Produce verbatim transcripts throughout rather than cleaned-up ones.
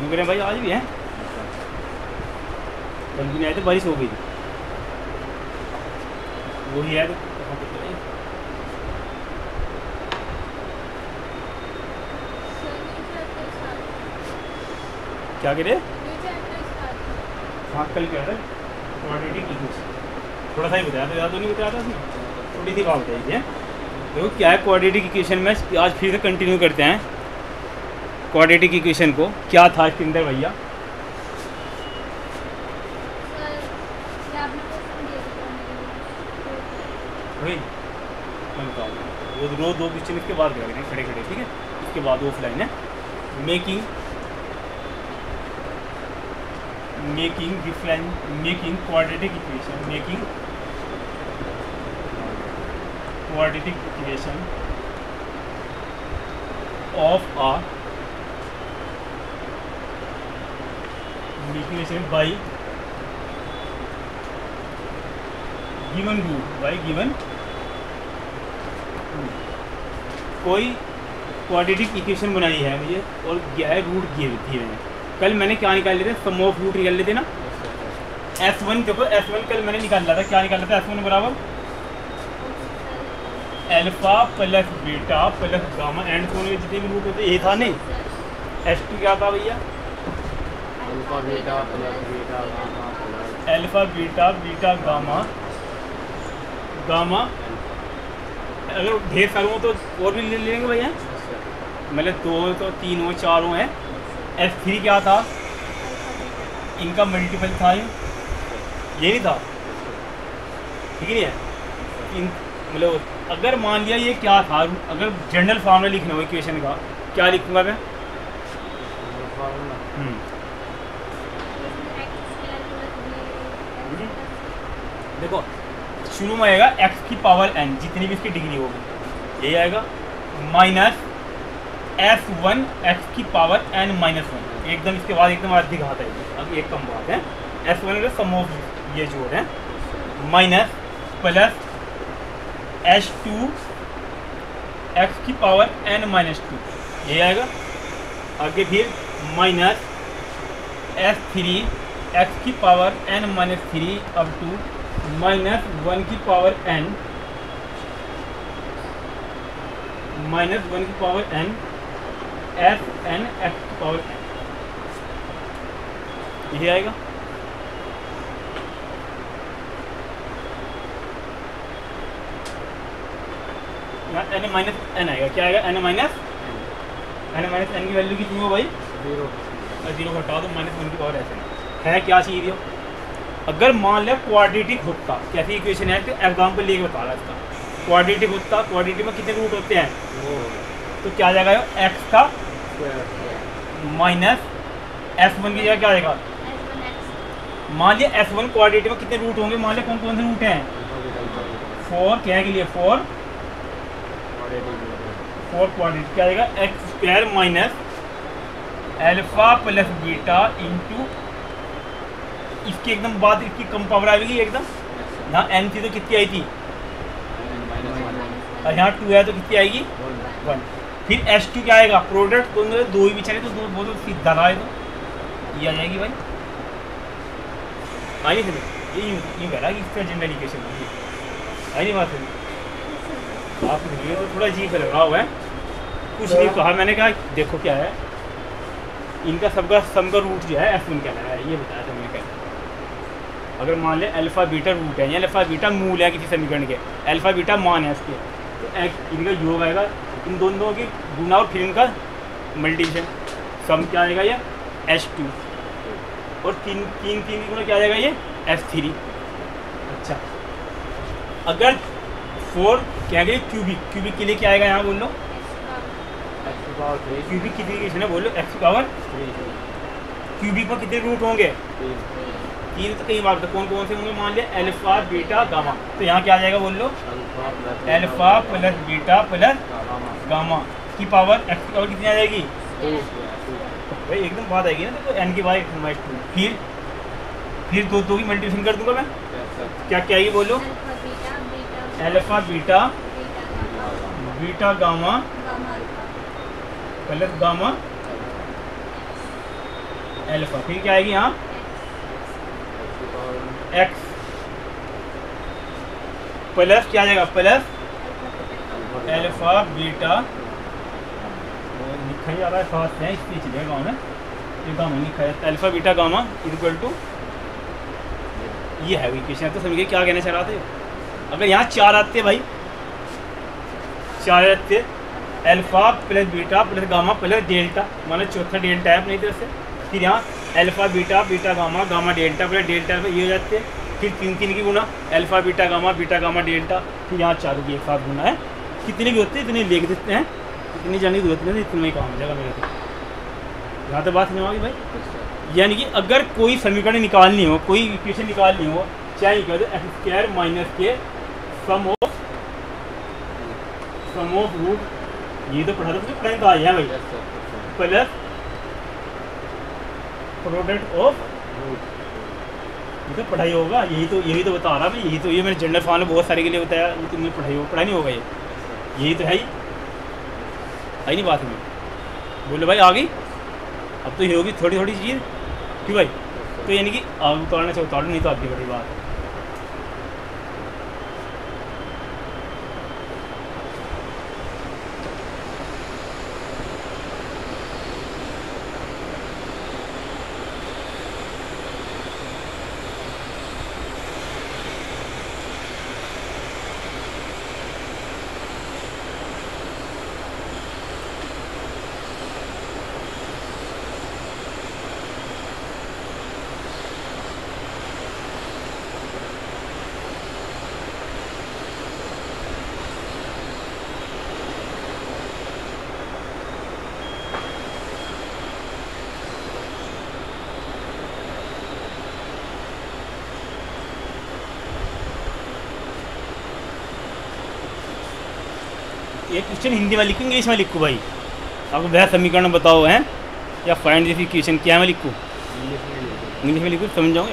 रुक रहे हैं भाई, आज भी हैं, कल भी नहीं आए थे, बारिश हो गई थी, वही है। तो क्या कह रहे? हाँ कल क्या था, क्वाड्रेटिक इक्वेशन थोड़ा सा ही बताया था, ज़्यादा तो नहीं बताया था उसमें, थोड़ी सी बात बताई थी। देखो क्या है क्वाड्रेटिक इक्वेशन में, आज फिर से कंटिन्यू करते हैं क्वाड्रेटिक इक्वेशन को। क्या था इसके अंदर भैया? वही मैं बताऊँगा, वो रोज दो क्वेश्चन इसके बाद करेंगे खड़े खड़े, ठीक है? इसके बाद ऑफलाइन है। Making making different making quadratic equation making quadratic equation of a equation by given root by given कोई क्वाड्रेटिक इक्वेशन बनाई है मुझे और क्या है रूट दिए दिए हैं। कल मैंने क्या निकाल लिए थे, सम ऑफ रूट निकाल लेते ना, एस वन। देखो एस वन कल मैंने निकाला था, क्या निकाला था? एस वन बराबर alpha plus beta plus gamma and sum में जितने भी रूट होते ये था नहीं। एस टू क्या था भैया? Alpha beta plus beta gamma plus alpha beta beta gamma gamma अगर ढेर सारे हो तो और भी ले लेंगे भैया, मतलब दो तो तीन हो चार हो हैं। एस थ्री क्या था? इनका मल्टीपल था, ये ये नहीं था, ठीक नहीं है? इन मतलब अगर मान लिया ये क्या था, अगर जनरल फॉर्मूला लिखना हो इक्वेशन का, क्या लिखूंगा मैं? हम्म देखो शुरू में आएगा x की पावर n, जितनी भी इसकी डिग्री होगी यही आएगा, माइनस एस वन एक्स की पावर n माइनस वन, एकदम इसके बाद एकदम अधिक घात आएगी। अब एक कम बात है, एस वन का सम ऑफ ये जोड़ है, minus plus H two x की पावर n माइनस टू ये आएगा। आगे फिर माइनस एस थ्री एक्स की power n minus three up to minus one की पावर n माइनस वन की power n S N X की पावर n यही आएगा। यहाँ n माइनस n आएगा, क्या आएगा? n minus n minus n की वैल्यू कितनी हो भाई? जीरो। जीरो घटाओ तो माइनस वन की पावर ऐसे है। क्या चीज़ हो? अगर मान लिया क्वाड्रेटिक होता, कैसी इक्वेशन है तो एग्जाम्पल लेके बता रहा इसका, क्वाड्रेटिक होता, क्वाड्रेटिक में कितने रूट होते हैं? तो क्या आ जाएगा? एक्स का माइनस एस वन की जगह क्या आएगा? मान लिया एस वन क्वाड्रेटिक में कितने रूट होंगे? मान लिया कौन कौन से रूट हैं? फोर, क्या के लिए? फोर फोर क्वाड्रेटिक क्या आएगा? X square minus alpha plus beta into इसकी एकदम बाद इसकी कम पावर आएगी एकदम। यहाँ एन थी तो कितनी आई थी? और यहाँ टू है तो कितनी आएगी? वन। फिर एस टू क्या आएगा? प्रोडक्ट दोनों दो ही बिछाने तो दो वो तो सीधा रहा है तो ये आ जाएगी भाई। आई नहीं ये यूँ यूँ कह रहा कि इसका जनरल इक्वेशन है, आई नहीं बात है? आप ये तो थोड़ा अजीब लग रहा हुआ है, कुछ नहीं कहा मैंने, कहा देखो क्या है इनका सबका सम का रूट जो है एफ वन क्या है ये बताया था मैंने। क्या अगर मान लें अल्फा बीटा रूट है या अल्फा बीटा मूल है किसी समीकरण के, अल्फा बीटा मान है इसके, तो इनका योग आएगा इन दोनों की गुना और फिर इनका मल्टीप्लिकेशन, सम क्या आएगा ये एच टू और तीन तीन तीन गुना क्या आ जाएगा ये एफ थ्री। अच्छा अगर फोर क्या आएगा क्यूबिक, क्यूबिक के लिए क्या आएगा यहाँ बोल लो? क्यूबिक कितनी इक्वेशन है बोल लो? एक्स पावर क्यूबिक पर कितने रूट होंगे? तीन। तो कई बार कौन कौन से होंगे? मान लिया अल्फा बीटा गामा, तो यहाँ क्या आ जाएगा बोल लो? Alpha plus beta plus gamma की पावर एक्स की पावर कितनी आ जाएगी? भाई एकदम बात आएगी ना, देखो एन की बाई टू, फिर फिर दो दो की मल्टीप्लिकेशन कर दूंगा मैं, क्या क्या आएगी बोलो? Alpha beta beta gamma plus gamma alpha, फिर क्या आएगी यहाँ एक्स प्लस क्या आ जाएगा प्लस एल्फा बीटा, लिखा ही आ रहा है खास है इसलिए चलेगा गाँव में, ये गाँव में लिखा है alpha beta gamma equal to, ये है इक्वेशन। तो समझिए क्या कहना चाह रहा था। अगर यहाँ चार आते भाई, चार आते alpha plus beta plus gamma plus delta, माना चौथा डेल्टा है अपनी तरफ से, फिर यहाँ alpha beta beta gamma gamma delta plus delta ये हो जाते हैं, फिर तीन तीन की गुना alpha beta gamma beta gamma delta, फिर यहाँ चारों की एक साथ गुना है, कितने भी होते हैं इतने लिख देते हैं, इतनी जाने की जरूरत नहीं, इतना ही काम हो जाएगा मेरे को। यहाँ तो बात समझ आ गई भाई। यानी कि अगर कोई समीकरण निकालनी हो, कोई इक्वेशन निकालनी हो, चाहे क्या एक्स स्क्वायर माइनस के sum of sum of root, ये तो पढ़ा था मुझे पढ़ाई कहा है भाई, प्लस प्रोडक्ट ऑफ, ये तो पढ़ाई होगा, यही तो यही तो बता रहा मैं, यही तो ये मैंने जनरल फॉर्म में बहुत सारे के लिए बताया, ये तुमने पढ़ाई हो पढ़ाई नहीं होगा, ये यही तो है ही है नहीं बात में। बोले भाई आ गई, अब तो ये होगी थोड़ी थोड़ी चीज़ क्यों भाई, तो यानी कि आग उतारने से उतारो, नहीं तो आपकी बड़ी बात है। ये क्वेश्चन हिंदी में लिखूँ इंग्लिश में लिखूँ भाई, आपको वह समीकरण बताओ हैं या फाइंड दिस इक्वेशन, क्या मैं लिखूँ इंग्लिश में लिखूँ, समझ जाओगे।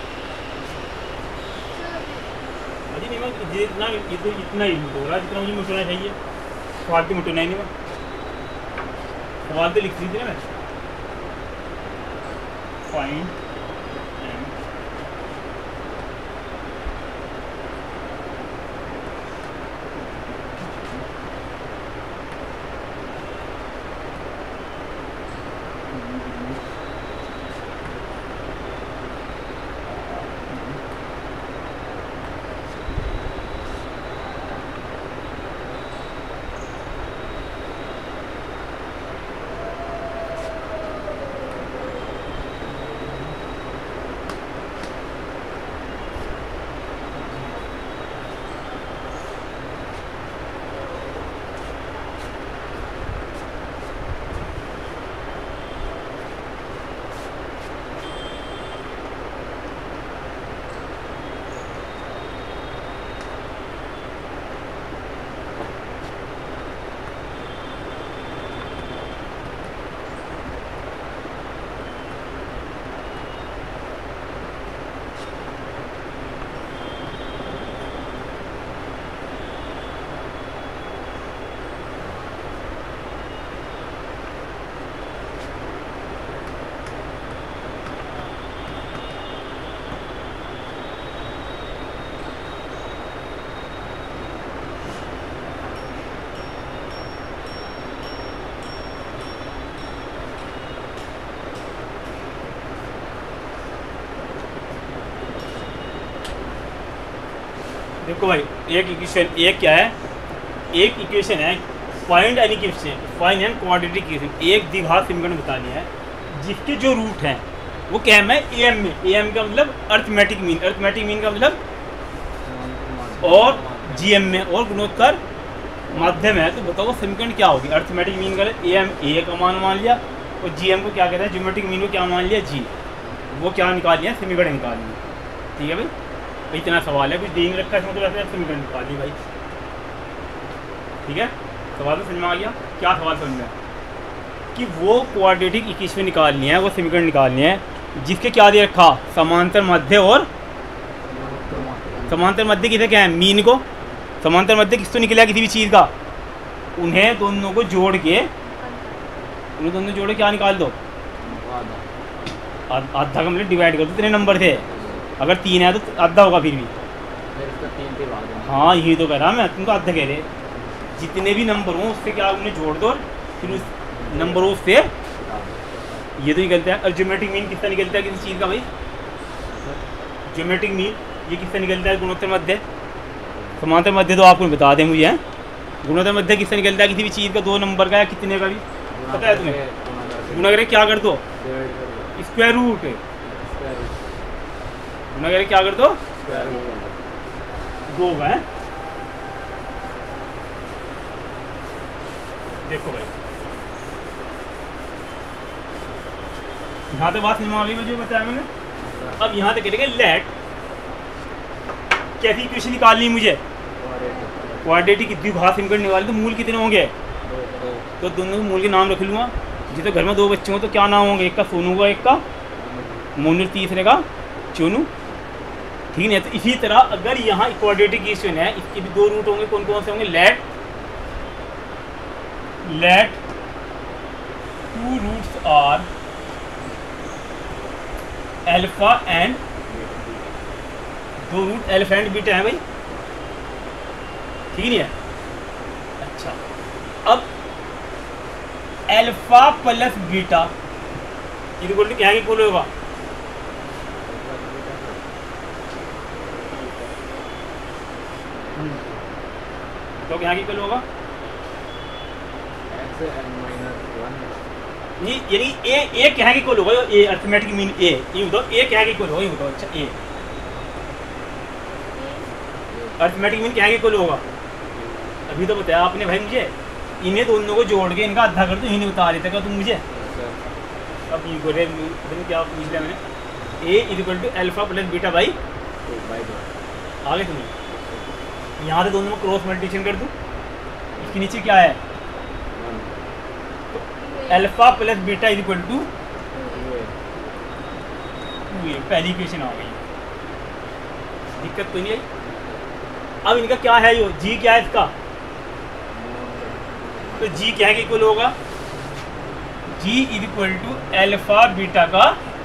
अजी नहीं मैं इतना ये तो इतना ही हो रहा है जितना मुझे मुटना चाहिए, सवाल तो मुटना ही नहीं, मैं सवाल तो लिख दीजिए मैं फाइंड देखो भाई, एक इक्वेशन एक क्या है, एक इक्वेशन है find any equation, find and quadratic equation, एक द्विघात समीकरण बतानी है जिसके जो रूट हैं वो क्या है, ए एम में, ए एम का मतलब अर्थमेटिक मीन, अर्थमेटिक मीन का मतलब और जी एम में और गुणोत्तर माध्यम है। तो बताओ समीकरण क्या होगी, अर्थमेटिक मीन का ए एम ए का मान मान लिया और जी एम को क्या कहते हैं, ज्योमेट्रिक मीन को क्या मान लिया जी, वो क्या निकाल लिया, समीकरण निकाल लिया। ठीक है भाई, इतना सवाल है, कुछ दे नहीं रखा है मतलब ऐसे समीकरण निकाल ली भाई। ठीक है, सवाल तो समझ में आ गया, क्या सवाल समझ में कि वो क्वाड्रेटिक इक्वेशन निकालनी है, वो समीकरण निकालनी है जिसके क्या दे रखा, समांतर मध्य और समांतर मध्य किसे क्या है, मीन को, समांतर मध्य किस तो निकला किसी भी चीज़ का, उन्हें दोनों को जोड़ के, उन्हें दोनों जोड़ के क्या निकाल दो, आध- आधा का मतलब डिवाइड कर दो, कितने नंबर थे? अगर तीन है तो आधा होगा फिर भी। फिर इसका तीन से भाग देना। हाँ यही तो कह रहा मैं, तुमको आधा कह रहे। जितने भी नंबर हों उससे क्या उन्हें जोड़ दो, फिर उस नंबरों से ये तो निकलता है। और ज्योमेट्रिक मीन कितना निकलता है किसी चीज़ का भाई? ज्योमेट्रिक मीन ये किससे निकलता है? गुणोत्तर मध्य, समांतर मध्य तो आपको बता दें मुझे, हैं गुणोत्तर मध्य किससे निकलता है किसी भी चीज़ का? दो नंबर का या कितने का भी पता है तुम्हें? गुणा करके क्या कर दो? Square root. गुणा करके क्या कर दो? दो का है। देखो भाई यहाँ तो बात नहीं मान ली जो बताया मैंने। अब यहाँ तक करेंगे लेट कैसी इक्वेशन निकालनी है मुझे? क्वाड्रेटिक की द्विघात समीकरण निकालनी, तो मूल कितने होंगे? तो दोनों मूल के नाम रख लूँगा। जिस तो घर में दो बच्चे हों तो क्या नाम होंगे? एक का सोनू का, एक का मोनू, तीसरे का चोनू, ठीक है। तो इसी तरह अगर यहाँ क्वाड्रेटिक इक्वेशन है, इसके भी दो रूट होंगे। कौन कौन से होंगे? Let let two roots are alpha and, दो रूट अल्फा एंड बीटा है भाई, ठीक है। अच्छा अब alpha plus beta equal to क्या है? इक्वल होगा तो क्या इक्वल होगा? ये यानी ए ए क्या है इक्वल होगा? ए अर्थमेटिक मीन ए, ये बताओ ए क्या है इक्वल होगा? ये बताओ। अच्छा ए अर्थमेटिक मीन क्या है इक्वल होगा? अभी तो बताया आपने भाई मुझे। इन्हें दोनों को जोड़ के इनका आधा कर दो, इन्हें बता रहे थे क्या तुम मुझे? अब ये बोले क्या पूछ लिया मैंने? A equal to alpha plus beta by आगे तुम्हें यहाँ से दोनों में क्रॉस मल्टीप्लिकेशन कर दूँ। इसके नीचे क्या है? Alpha plus beta equal to two A, पहली इक्वेशन आ गई, दिक्कत तो नहीं आई। अब इनका क्या है? यो जी क्या है इसका? तो जी क्या है कि इक्वल होगा? G equal to alpha beta का,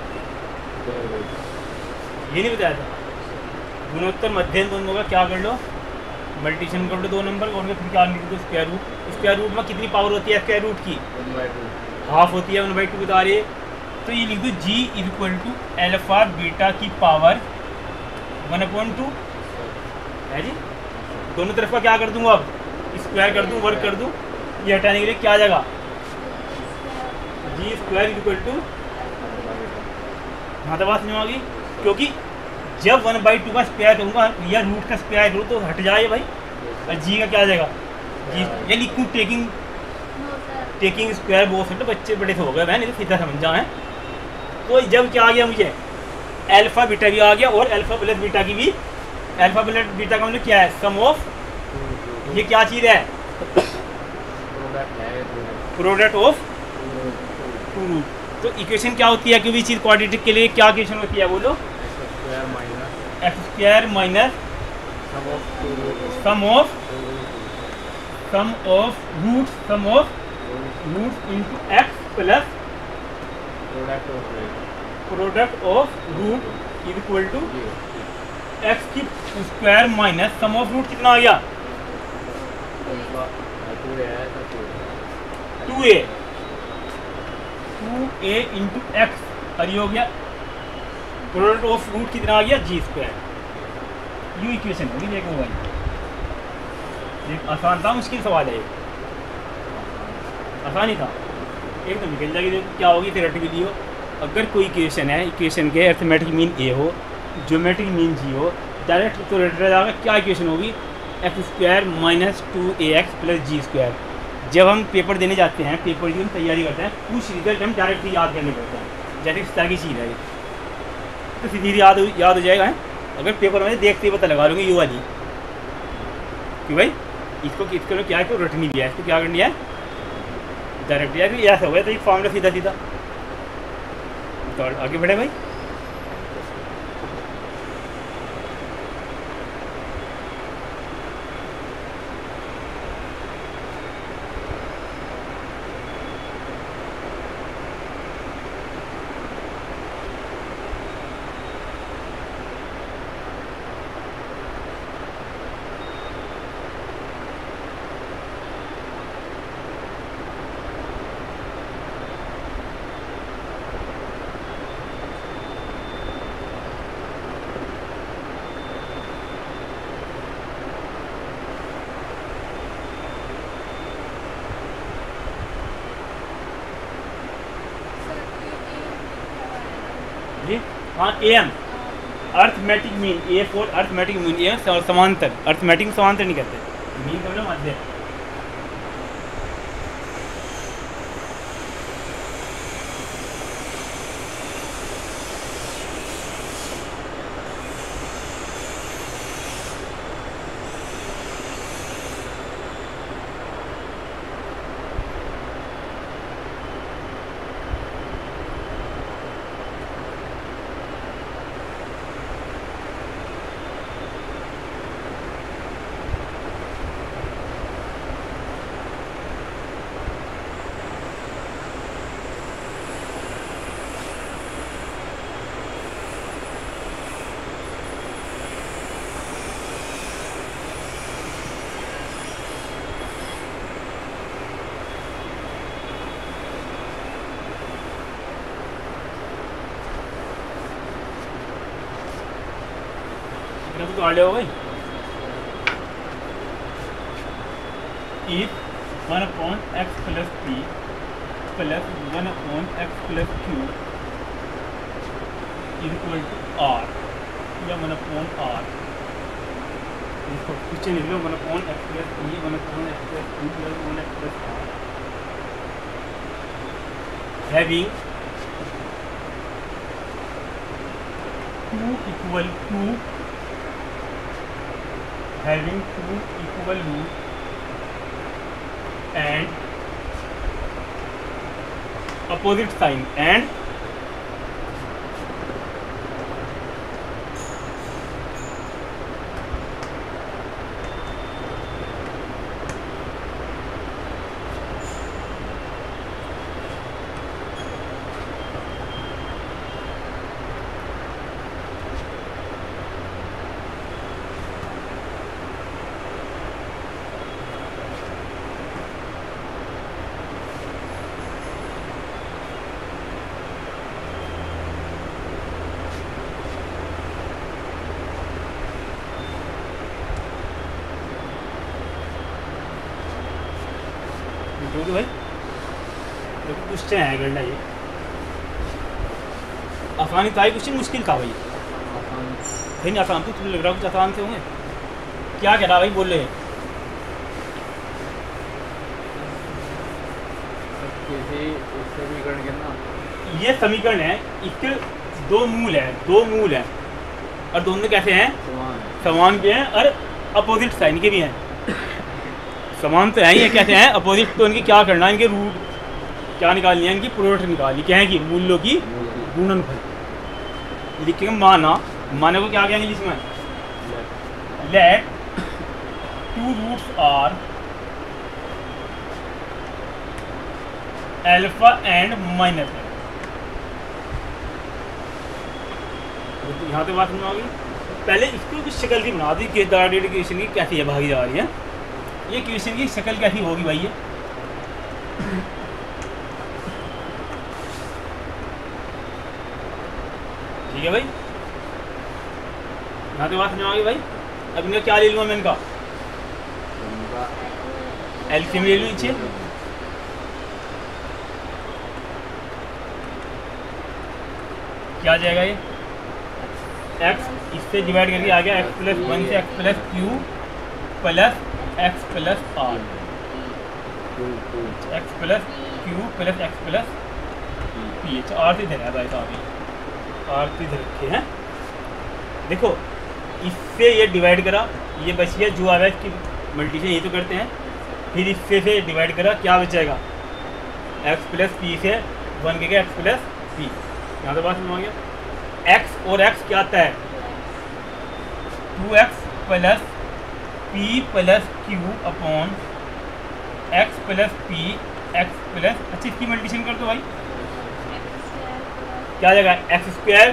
ये नहीं बताया था? गुणोत्तर मध्यम दोनों का क्या कर लो? मल्टीप्लिकेशन कर लो दो नंबर का, उनका फिर क्या लिख दो? Square root. स्क्वायर रूट में कितनी पावर होती है स्क्वायर रूट की? हाफ होती है, वन बाई टू बता रही है। तो ये लिख दो G equal to alpha beta की पावर वन अपॉइंट टू है जी। दोनों तरफ का क्या कर दूंगा? अब स्क्वायर कर दूं, वर्क कर दूं, ये हटाने के लिए क्या आ जाएगा? जी स्क्वायर इक्वल टू, हाँ तो बात नहीं होगी, क्योंकि जब वन बाई टू का स्क्वायर करूँगा या रूट का स्क्वायर करूँ तो हट जाए भाई, और जी का क्या आ जाएगा? जी ये लिखूँ टेकिंग टेकिंग स्क्वायर बहुत सकते बच्चे बड़े से हो गए मैं, नहीं तो सीधा समझ जाए। तो जब क्या आ गया मुझे? अल्फा बीटा भी आ गया, और अल्फा प्लस बीटा की भी। अल्फा प्लस बीटा का मतलब क्या है? सम ऑफ, ये क्या चीज़ है? Product of two root. तो इक्वेशन क्या होती है? किसी चीज़ क्वाड्रेटिक के लिए क्या इक्वेशन होती है? बोलो। X square minus sum of sum of root sum of root into x plus product of root equal to x की square minus sum of root कितना आ गया? Two a two a into x, और ये हो गया product of root कितना आ गया? जी स्क्वायर। यू इक्वेशन होगी। देखो भाई एक आसान था, मुश्किल सवाल है, आसान ही था, एक तो निकल जाएगी। देखो क्या होगी थ्योरेटिकली हो। अगर कोई इक्वेशन है, इक्वेशन के अर्थमेटिक मीन ए हो, ज्योमेट्रिक मीन जी हो, डायरेक्ट तो रेटर जाएगा क्या इक्वेशन होगी? X square minus two a x plus g square. जब हम पेपर देने जाते हैं, पेपर की हम तैयारी करते हैं, कुछ रिजल्ट हम डायरेक्टली याद करने पड़ते हैं, जैसे इस तरह की चीज़ है तो सीधी याद याद हो जाएगा है। अगर पेपर में देखते ही पता लगा लूँगी यू वाली कि भाई इसको इसको क्या है, इसको रटनी भी है, इसको क्या करनी है? डायरेक्ट यार ऐसा हो गया तो एक फॉर्मूला सीधा सीधा। तो आगे बढ़े भाई। हाँ A M arithmetic mean, A for arithmetic mean, A समांतर, अर्थमेटिक समांतर नहीं कहते, मीन का मतलब मध्य। तो आ जाओ भाई। If one upon x plus p plus one upon x plus q is equal to r या वन अपॉन आर, इसको पीछे लिख लो, one upon x plus p one upon x plus q plus one x plus r having two equal to having two equal roots and opposite sign and तो भाई देखो question है करना, ये आसानी था, क्वेश्चन मुश्किल था भाई, कहीं नहीं आसान, तो तुम्हें लग रहा कुछ आसान से होंगे। क्या कह रहा भाई, बोल रहे समीकरण के ना, ये समीकरण है, इसके दो मूल है, दो मूल है और दोनों कैसे हैं, समान के हैं और अपोजिट साइन के भी हैं। समान तो है ही है, कैसे हैं अपोजिट, तो इनकी क्या करना है, इनके रूट क्या निकालनी है, इनकी प्रोडक्ट निकालनी, क्या है कि मूल्यों की गुणनफल। लिखेंगे माना, माना को क्या कहेंगे इसमें, let two roots are alpha and minus, यहाँ पे बात समझ आ गई। पहले इसको कुछ शक्ल की बना दी कि क्वेश्चन की कैसी है भागी जा रही है, ये क्वेश्चन की शक्ल कैसी होगी भाई, ये ठीक है भाई, यहाँ पे बात समझ आ गई भाई। अब इनका क्या ले लूँगा मैं, इनका एलसीएम ले लूँ नीचे, क्या आ जाएगा ये x, इससे डिवाइड करके आ गया x प्लस वन से x plus q plus x plus r, x plus q plus x plus p, r से इधर है भाई साहब, आर से इधर रखे हैं। देखो इससे ये डिवाइड करा, ये बच गया जो आ रहा है, इसकी मल्टीप्लिकेशन ये तो करते हैं, फिर इससे से डिवाइड करा, क्या बचेगा x प्लस पी से वन के x प्लस पी, यहाँ तो बात समझ गया। x और x क्या आता है, two x plus p plus q upon x plus p x plus, अच्छा इसकी मल्टीप्लिकेशन कर दो भाई, क्या आ जाएगा x square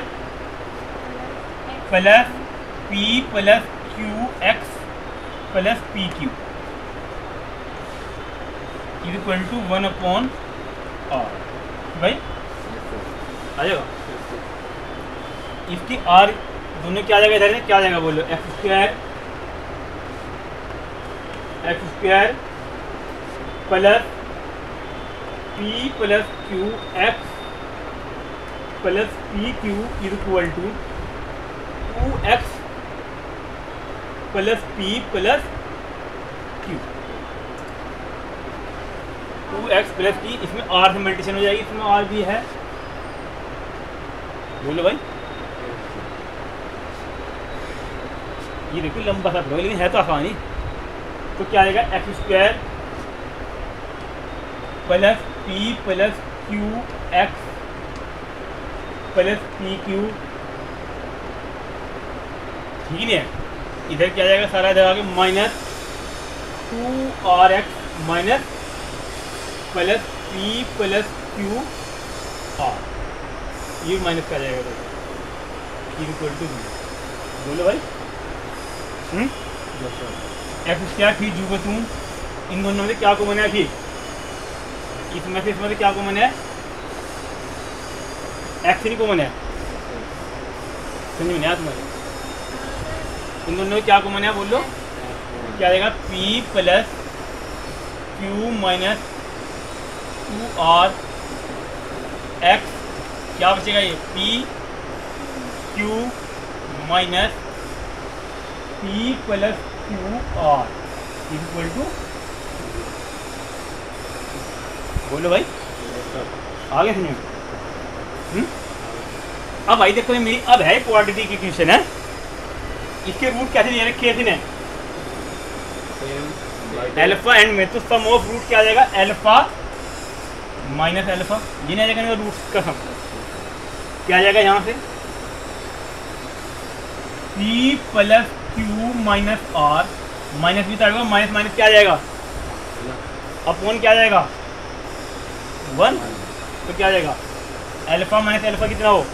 plus p plus q x plus p q is equal to one upon r, भाई आ जाएगा। इसकी आर दोनों क्या आ जाएगा, इधर क्या आ जाएगा बोलो, x square x square plus p plus q x plus p q is equal to two x plus p plus q. Two x plus p, इसमें आर से मल्टीप्लिकेशन हो जाएगी, इसमें आर भी है। बोलो भाई, ये देखो लंबा सा प्रोग्राम लेकिन है तो आसानी। तो क्या आएगा, x square plus p plus q x plus p q, ठीक ही नहीं है। इधर क्या जाएगा सारा, इधर आगे minus two r x minus plus p plus Q r, ये माइनस का जाएगा इक्वल टू। बोलो भाई, हम्म एक्स स्क्वायर फिर जू को तुम इन दोनों में क्या कॉमन है, फिर इसमें से इसमें से क्या कॉमन है, एक्स नहीं कॉमन है, समझ में नहीं आया तुम्हारे। इन दोनों में क्या कॉमन है बोलो, क्या आएगा p plus q minus two r x, क्या बचेगा ये p Q minus P plus Q r equal to. बोलो भाई, आगे समझो। हम्म अब भाई देखो मेरी अब है क्वाड्रेटिक इक्वेशन है, इसके रूट कैसे दिए रखे थे एल्फा एंड में, तो सम ऑफ रूट क्या आ जाएगा, एल्फा माइनस एल्फा, ये नहीं आ जाएगा रूट का सम, क्या आ जाएगा यहाँ से p plus q minus r, minus भी तो आएगा, माइनस माइनस क्या आ जाएगा, अपॉन क्या आ जाएगा वन, तो क्या आ जाएगा एल्फा माइनस एल्फा कितना हो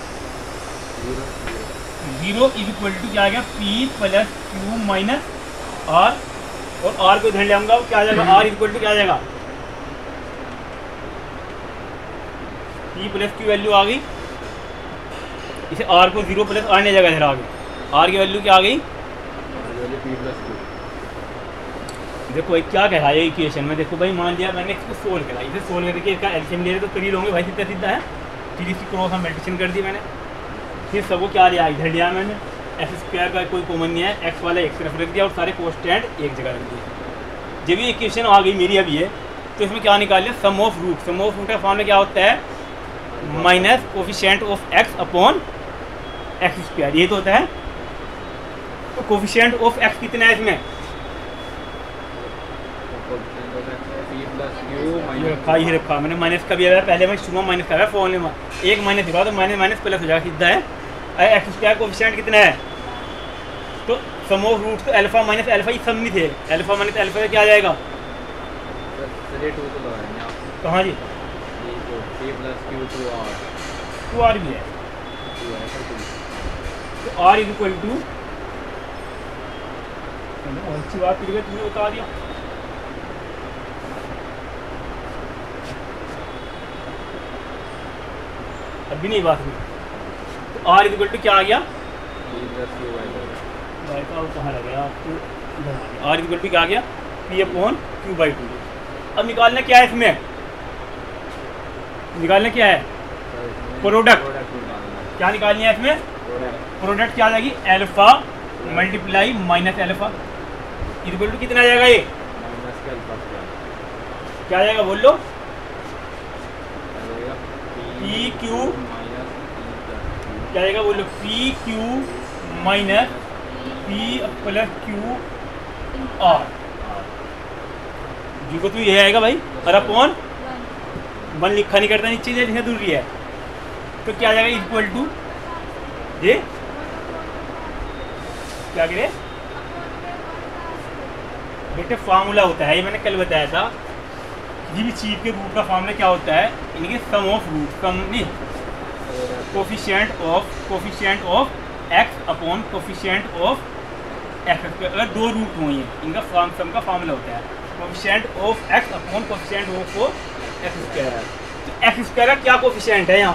जीरो इज इक्वल टू क्या आ गया p plus q minus r, और आर को इधर ले आऊंगा, क्या आ जाएगा आर इक्वल टू क्या आ जाएगा पी प्लस क्यू वैल्यू आ गई, इसे आर को जीरो प्लस आर ने जाएगा इधर आगे, आर की वैल्यू क्या आ गई पी प्लस क्यू। देखो भाई क्या कह रहा है इक्वेशन में, देखो भाई मान लिया मैंने इसको सोल्व करा, इसे सोल्व करके इसका एलसीएम ले रहे तो करीब होंगे भाई, सीधा सीधा है, फिर इसकी क्रॉस हम मल्टीप्लिकेशन कर दी मैंने, फिर सबको क्या लिया इधर लिया मैंने, एक्स स्क्वायर का कोई कॉमन नहीं है, एक्स वाला एक्स तरफ रख दिया और सारे कॉन्स्टेंट एक जगह रख दिए। जब ये इक्वेशन आ गई मेरी अभी है, तो इसमें क्या निकाल लिया sum of root, sum of root का फॉर्मूला क्या होता है minus coefficient of x upon x square, ये तो होता है। तो कोफिशिएंट ऑफ एक्स कितना है इसमें, ये रखा ही रखा मैंने, माइनस का भी आया पहले मैं शुरू में माइनस का आया फोन में, एक माइनस दिखा तो माइनस माइनस प्लस हो जाएगा सीधा है। एक्स स्क्वायर कोफिशिएंट कितना है, तो सम ऑफ रूट तो अल्फा माइनस अल्फा ही सब नहीं थे, अल्फा माइनस अल्फा क्या आ जाएगा कहाँ जी टू आर भी है, तो आर इज इक्वल टू, अच्छी बात तुमने बता दिया, अभी नहीं बात हुई। तो आर इक्वल टू क्या आ गया, कहाँ लग गया आपको, आर इक्वल टू क्या आ गया p upon q by two. अब निकालना क्या है इसमें, निकालना क्या है प्रोडक्ट, क्या निकालनी है इसमें प्रोडक्ट, क्या आ जाएगी alpha multiply minus alpha equal to कितना आ जाएगा, ये क्या आ जाएगा बोल लो पी क्यू, क्या आएगा बोलो P Q minus P plus Q R, जी को तो ये आएगा भाई, और अपॉन वन लिखा नहीं करता नीचे जिसे दूरी है, तो क्या आ जाएगा इक्वल टू ये क्या करे बेटे फार्मूला होता है, ये मैंने कल बताया था, किसी भी चीज के रूट का फार्मूला क्या होता है, इनके सम ऑफ रूट, सम नहीं coefficient of coefficient of x upon coefficient of x, अगर दो रूट हुए हैं इनका फॉर्म सम का फार्मूला होता है coefficient of x upon coefficient of x square. तो एक्स स्क्वायर का क्या कोफिशिएंट है यहाँ,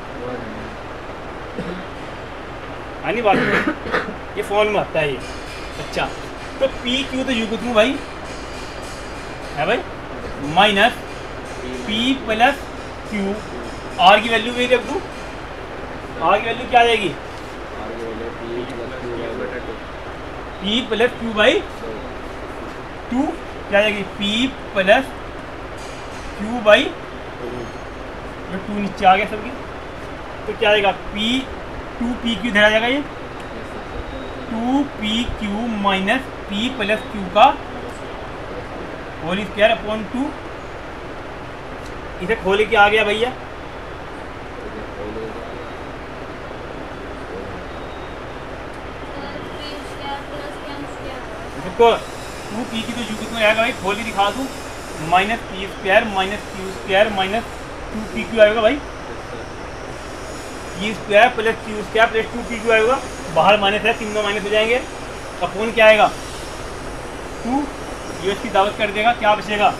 आनी बात ये फोन में आता है ये, अच्छा तो पी क्यू तो यू को दूँ भाई है भाई minus P plus Q, r की वैल्यू भी रख दूँ आर की वैल्यू क्या आ जाएगी? आर की value p plus q by two. P plus q by two क्या आ जाएगी? पी प्लस क्यू बाई जो टू नीचे आ गया सबकी, तो क्या आएगा? पी टू पी क्यू इधर आ जाएगा, ये two p Q minus P plus q का होल स्क्वायर अपॉन टू। इसे खोले के आ गया भैया, देखो टू पी की तो यू कितना आएगा भाई, खोल के दिखा दूँ, minus p square minus q square minus two p q आएगा भाई, p square plus q square plus two p q आएगा, बाहर माइनस है, तीनों माइनस हो जाएंगे, अपॉन क्या आएगा? टू, ये इसकी दावत कर देगा, क्या बचेगा?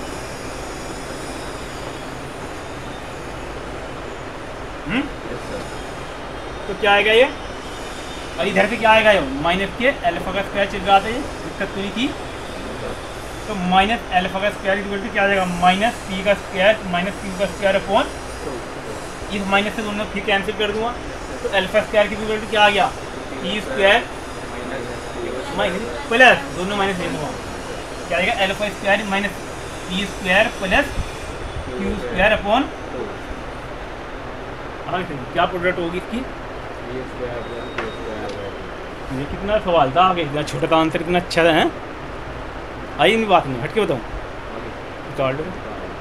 हम्म तो क्या आएगा ये? और इधर पे क्या आएगा? ये माइनस के अल्फा का स्क्वायर चल रहा था, ये दिक्कत तो नहीं थी, तो माइनस अल्फा का स्क्वायर इक्वल टू क्या आ जाएगा? माइनस पी का स्क्वायर माइनस क्यू का स्क्वायर अपॉन, इस माइनस से दोनों फिर कैंसिल कर दूंगा, तो अल्फा स्क्वायर की इक्वल टू क्या आ गया? पी स्क्वायर माइनस प्लस दोनों माइनस ले लूँगा, क्या आएगा? Alpha square minus p square plus q square upon, क्या प्रोडक्ट होगी इसकी? ये कितना सवाल था आगे, इतना छोटा था आंसर, इतना अच्छा है। आई नहीं बात नहीं, हट के बताऊँ निकाल लो।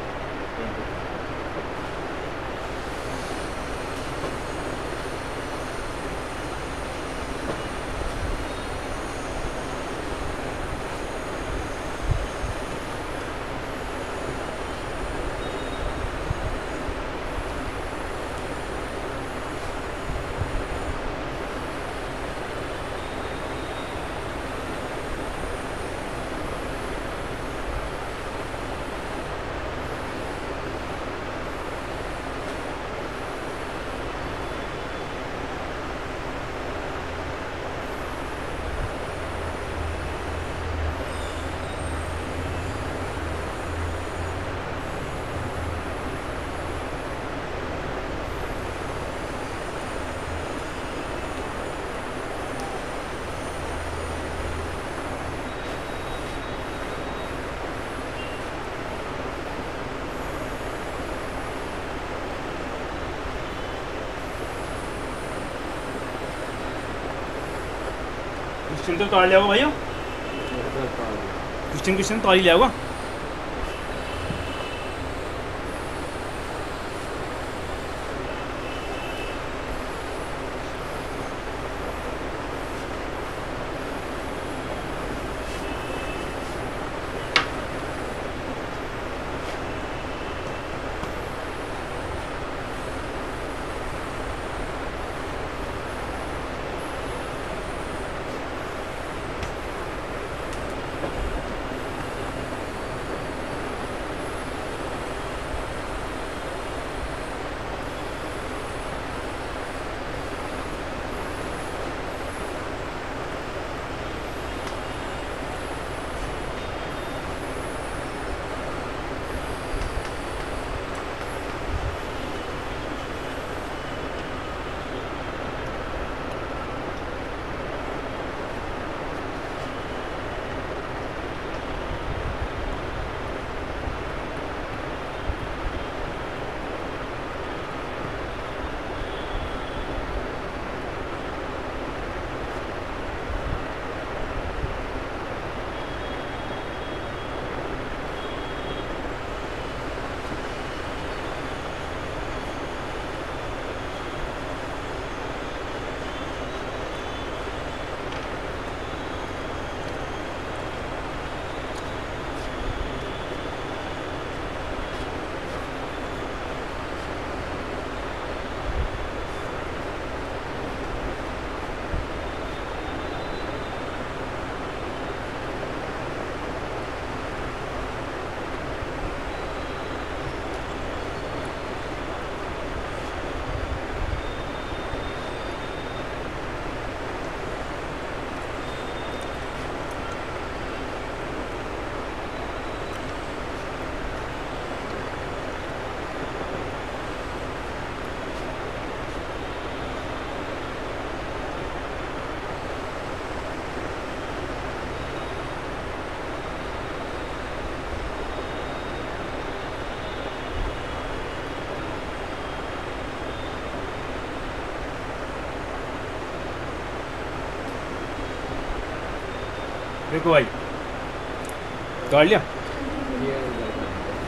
क्वेश्चन तो ताड़ लिया होगा भैया, क्वेश्चन क्वेश्चन ताड़ ही लिया होगा। देखो भाई काट लिया। ये रिजल्ट है।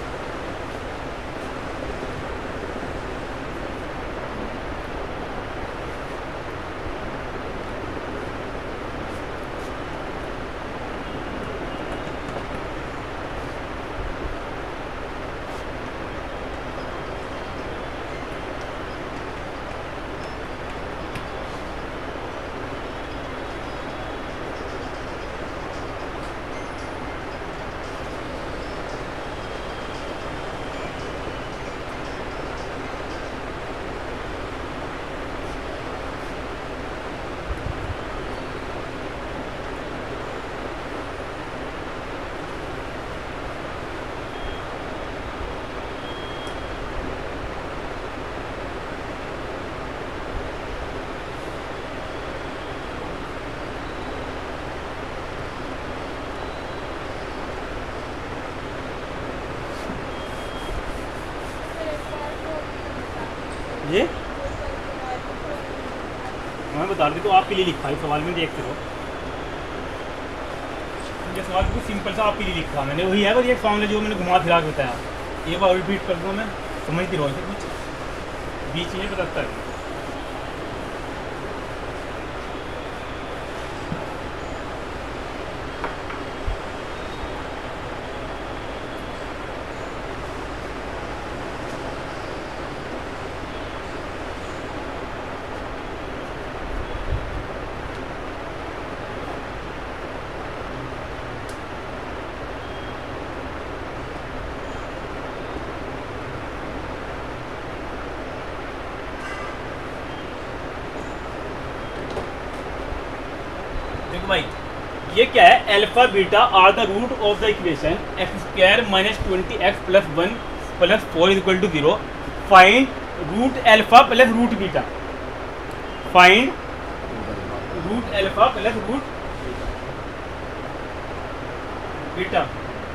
ये मैं बता रही तो आपके लिए लिखा है सवाल में, देखते रहो। ये सवाल बिल्कुल सिंपल सा आपके लिए लिखा मैंने, वही है बस एक फॉर्मूला जो मैंने घुमा फिरा के बताया। एक बार रिपीट कर दूँ मैं, समझती रहो इसे, कुछ बीच में बताता है। देखो भाई ये क्या है, alpha beta are the root of the equation x square minus twenty x plus one plus four is equal to zero. Find root alpha plus root beta. Find root alpha plus root beta.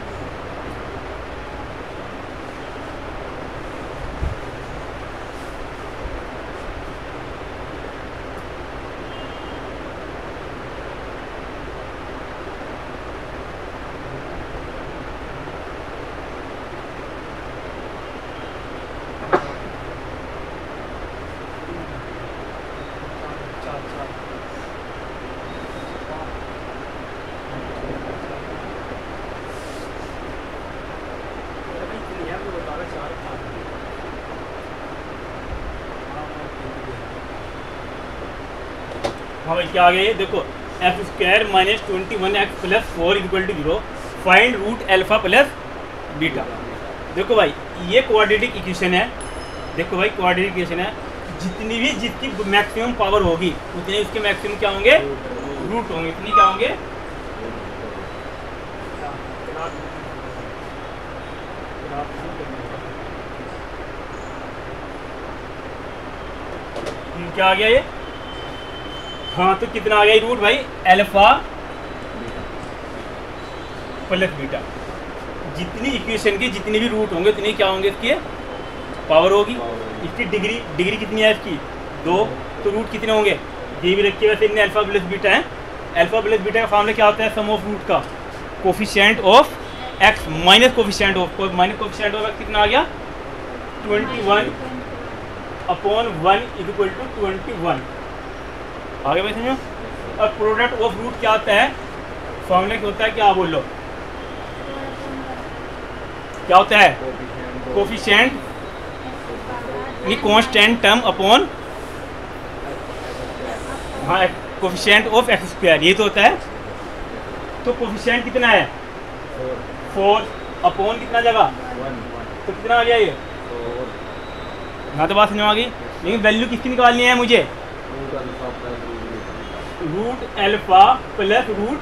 हाँ भाई क्या आ गया ये देखो, x square minus twenty one x plus four equal to zero. Find root alpha plus beta. देखो भाई ये क्वाड्रेटिक इक्वेशन है। देखो भाई क्वाड्रेटिक इक्वेशन है, जितनी भी जिसकी मैक्सिमम पावर होगी उतने उसके मैक्सिमम क्या होंगे, रूट होंगे। इतनी क्या होंगे, क्या आ गया ये, हाँ तो कितना आ गया रूट भाई, अल्फा प्लस बीटा। जितनी इक्वेशन के जितने भी रूट होंगे उतनी क्या होंगे, इसकी पावर होगी। इसकी डिग्री डिग्री कितनी है इसकी, दो, तो रूट कितने होंगे, ये भी रखिए। वैसे इतने अल्फा प्लस बीटा है। अल्फा प्लस बीटा का फॉर्मूला क्या होता है, सम ऑफ रूट का coefficient of x minus coefficient of minus coefficient of x कितना आ गया, twenty one upon one is equal to twenty one. आगे भाई समझो। और प्रोडक्ट ऑफ रूट क्या होता है, फॉर्मूला क्या होता है, क्या बोल लो, क्या होता है, कोफिशिएंट ये कांस्टेंट टर्म अपॉन, हाँ कोफिशिएंट ऑफ एक्स स्क्वायर, ये तो होता है। तो कोफिशिएंट कितना है, फोर अपॉन कितना जगह, तो कितना आ गया ये, हाँ तो बात समझ आ गई। लेकिन वैल्यू किसकी निकालनी है मुझे, root alpha plus root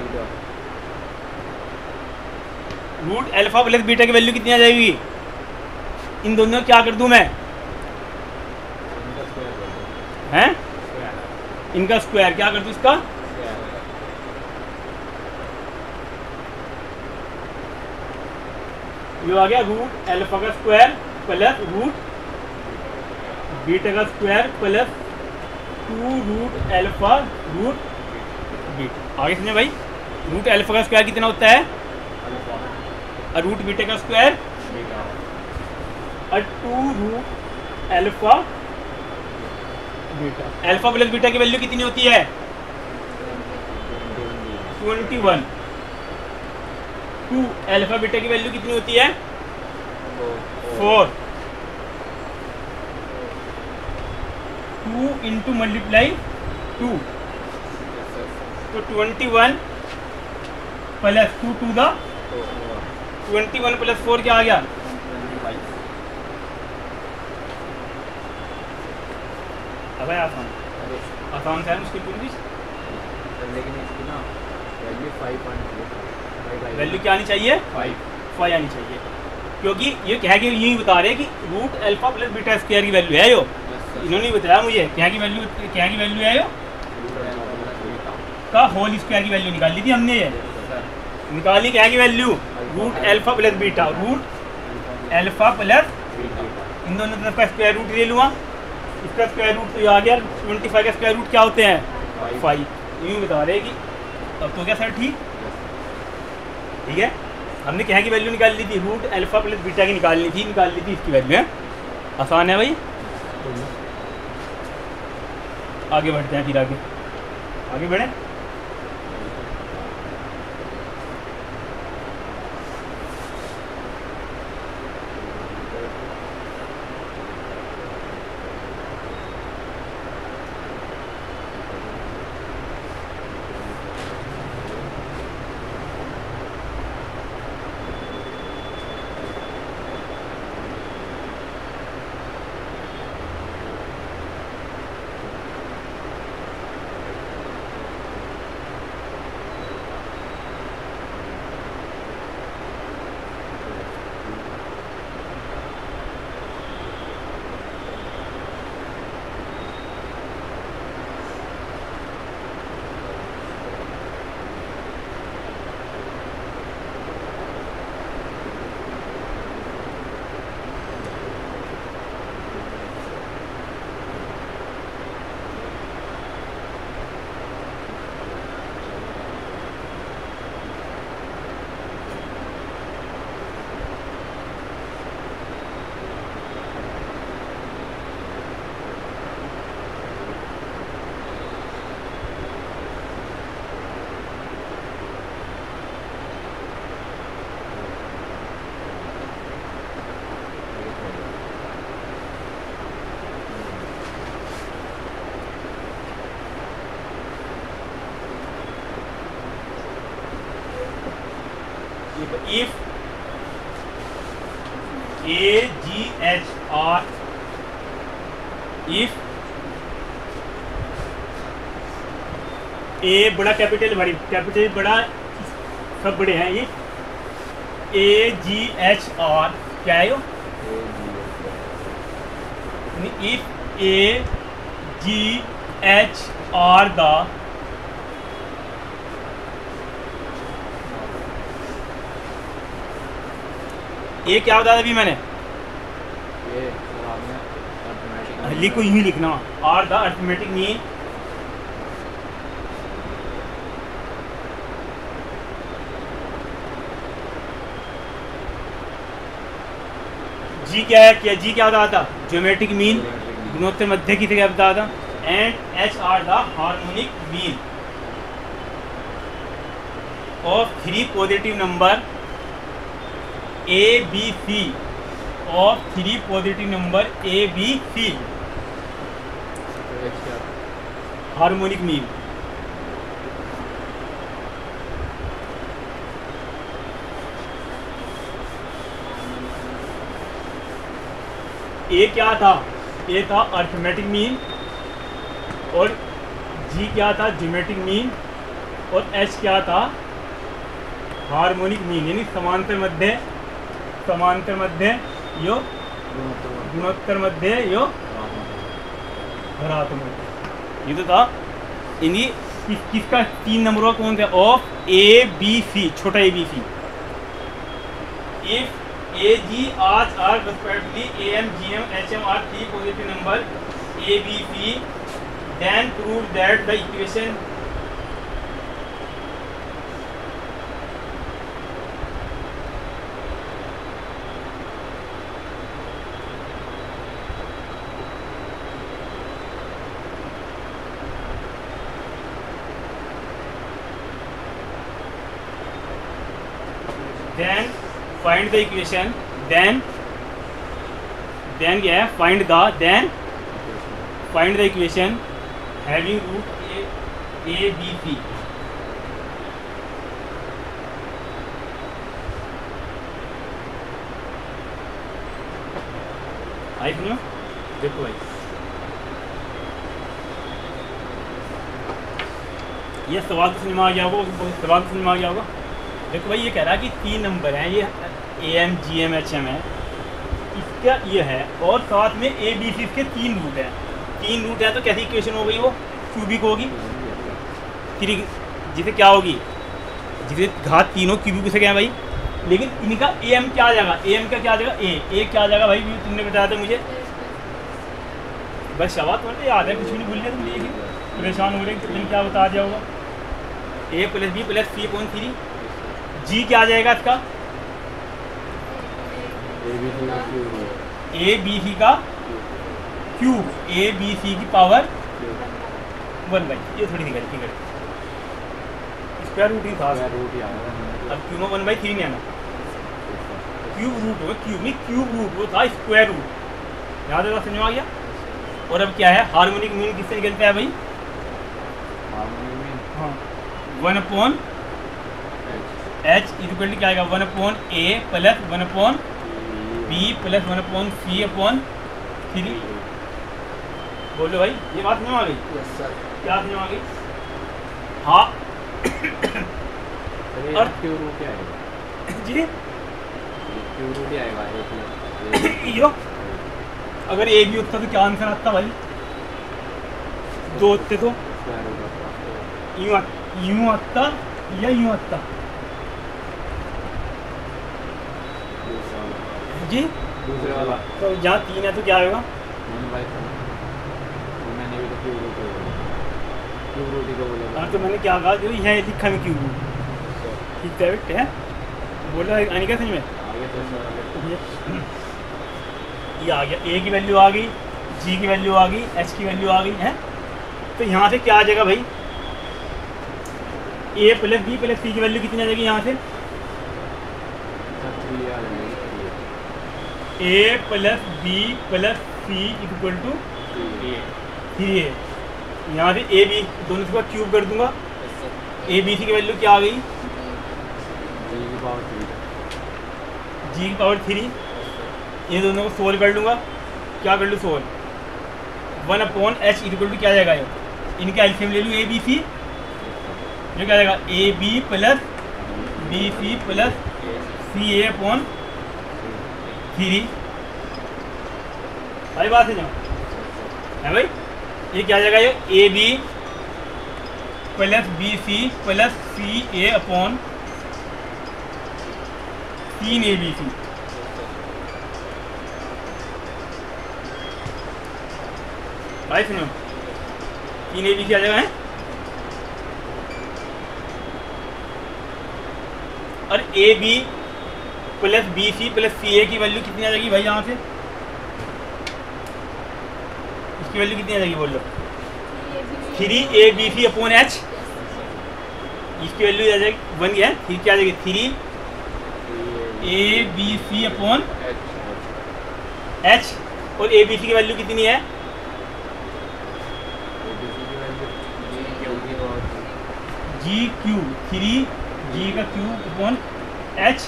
root alpha plus beta की वैल्यू कितनी आ जाएगी, इन दोनों क्या कर दूं मैं, हैं इनका स्क्वायर क्या कर दूं, इसका ये आ गया रूट अल्फा का स्क्वायर प्लस रूट बीटा का square plus two root alpha root beta. आगे समझे भाई। रूट अल्फा का स्क्वायर कितना होता है? अल्फा और रूट बीटा का स्क्वायर बीटा और two root alpha beta. Alpha plus beta की वैल्यू कितनी होती है? Twenty one. Two alpha beta की वैल्यू कितनी होती है? Four. Two into multiply two, तो twenty one plus two two the twenty one plus four क्या आ गया? अब है आसान, आसान सा है, मुश्किल पूरी लेकिन इसकी ना वैल्यू फाइव पॉइंट वैल्यू क्या आनी चाहिए? फाइव फाइव आनी चाहिए, क्योंकि ये कह के यही बता रहे हैं कि root alpha plus beta square की वैल्यू है यो। इन्होंने ही बताया मुझे क्या की वैल्यू, क्या की वैल्यू है यो का होल स्क्वायर की वैल्यू निकाल ली थी हमने। ये निकाली क्या की value? Root alpha plus beta, root alpha plus इन दोनों तरफ का स्क्वायर रूट ले लूँगा, इसका स्क्वायर रूट तो ये आ गया। ट्वेंटी फाइव का स्क्वायर रूट क्या होते हैं? फाइव। यूँ बता रहे कि अब तो क्या सर ठीक ठीक है। हमने क्या की वैल्यू निकाल ली थी? रूट अल्फा प्लस बीटा की निकालनी थी, निकाल ली थी इसकी वैल्यू है। आसान है भाई। आगे बढ़ते हैं, फिर आगे आगे बढ़े। if A G H R if A बड़ा कैपिटल बड़ी कैपिटल बड़ा सब बड़े हैं। ये A G H R क्या है? यो if A G H R the ये क्या बताया अभी मैंने? ये अर्थमेटिक लिखो यूं ही लिखना, आर द अर्थमेटिक मीन जी क्या है? क्या जी क्या बताया था? ज्योमेट्रिक मीन, गुणोत्तर मध्य की तरह बताया था। And H are the harmonic mean of three positive number A B C of three positive number A B C harmonic mean. A क्या था? ए था अर्थमेटिक मीन और जी क्या था? ज्योमेट्रिक मीन और एच क्या था? हार्मोनिक मीन, यानी समांतर मध्य, समांतर मध्य यो गुणोत्तर मध्य यो धनात्मक। ये तो था इन्हीं किस, किसका तीन नंबरों कौन था? ऑफ ए बी सी, छोटा A B C. If A G are are respectively A M G M H M are three positive number A B C, then prove that the equation then find the equation, then then क्या है, find the then find the equation having root A A B C. आई सुनो, देखो भाई ये सवाल तो समझ में आ गया होगा, सवाल तो समझ में आ गया होगा। देखो भाई ये कह रहा है कि तीन नंबर हैं, ये A M G M H M है, इसका ये है, और साथ में ए बी सी इसके तीन रूट हैं। तीन रूट है तो कैसी इक्वेशन हो गई वो, क्यूबिक होगी। फिर जिसे क्या होगी, जिसे घात तीनों क्यूबिक से क्या है भाई। लेकिन इनका ए एम क्या आ जाएगा, ए एम का क्या आ जाएगा, ए ए क्या आ जाएगा भाई, तुमने बताया था मुझे। बस शबात तुम्हें याद है, कुछ भी नहीं भूल तुम, ये परेशान हो रहे हैं तुम क्या बता दिया होगा। A plus B plus C upon three, G क्या आ जाएगा इसका, ए बी सी का क्यूब, ए बी सी की पावर वन बाई, ये थोड़ी सी गलती करें, स्क्वायर रूट ही था, अब क्यूब में वन बाई थ्री नहीं आना, क्यूब रूट हो, क्यूब नहीं क्यूब रूट वो था, स्क्वायर रूट, याद है, समझ में आ गया। और अब क्या है, हार्मोनिक मीन किससे निकलता है भाई, हाँ one upon H equal to क्या आएगा, one upon A plus one upon B plus one upon C upon three. बोलो भाई ये बात नहीं आ गई, क्या नहीं आ गई, हाँ और क्यू रूट क्या आएगा जी, क्यू रूट आएगा यो अगर ए भी होता तो क्या आंसर आता भाई, दो होते तो यूं यूं आता या यूं आता जी, दूसरे वाला तो जहाँ तीन है तो क्या आएगा, मैंने भी तो क्यू रूट क्यू रूट ही को बोला। हाँ तो मैंने क्या कहा, जो यहाँ लिखा में क्यों ठीक है है बोला आने का समझ में, ये आ गया, ए की वैल्यू आ गई, जी की वैल्यू आ गई, एच की वैल्यू आ गई है। तो यहाँ से क्या आ जाएगा भाई, A plus B plus C की वैल्यू कितनी आ जाएगी यहाँ से, A plus B plus C equal to three A. यहाँ से ए बी दोनों से क्यूब कर दूंगा, ए बी सी की वैल्यू क्या आ गई, जी की पावर थ्री, ये दोनों को सोल्व कर लूँगा, क्या कर लूँ solve, one upon H equal to क्या आ जाएगा, ये इनका एलसीएम ले लूँ ए बी सी, ये क्या आ जाएगा A B plus B C plus C A upon three. भाई बात है जाओ है भाई, ये क्या आ जाएगा, ये A B plus B C plus C A upon तीन ए बी सी। भाई सुनो, तीन ए बी सी आ जाएगा है, और A B plus B C plus C A की वैल्यू कितनी आ जाएगी भाई, यहाँ से इसकी वैल्यू कितनी आ जाएगी बोल लो, three a B c upon h, इसकी वैल्यू आ जाएगी वन है, फिर क्या आ जाएगी three a B c upon h, और ए बी सी की वैल्यू कितनी है, जी क्यू, थ्री जी का क्यू अपॉन एच।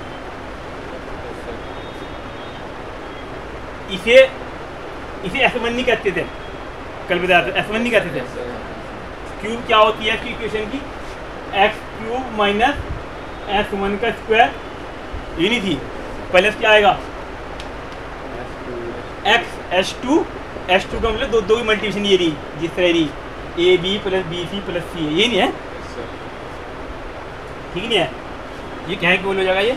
इसे इसे एफ वन नहीं कहते थे, कल बताया था एफ वन नहीं कहते थे। क्यूब क्या होती है इसकी इक्वेशन की, x cube minus S one का स्क्वायर, ये नहीं थी, प्लस क्या आएगा x h two, h two का मतलब दो दो की मल्टीप्लिकेशन ये रही, जिस तरह रही a B plus B C plus c है, ये नहीं है, ठीक नहीं है, ये क्या है कि बोल हो जाएगा, ये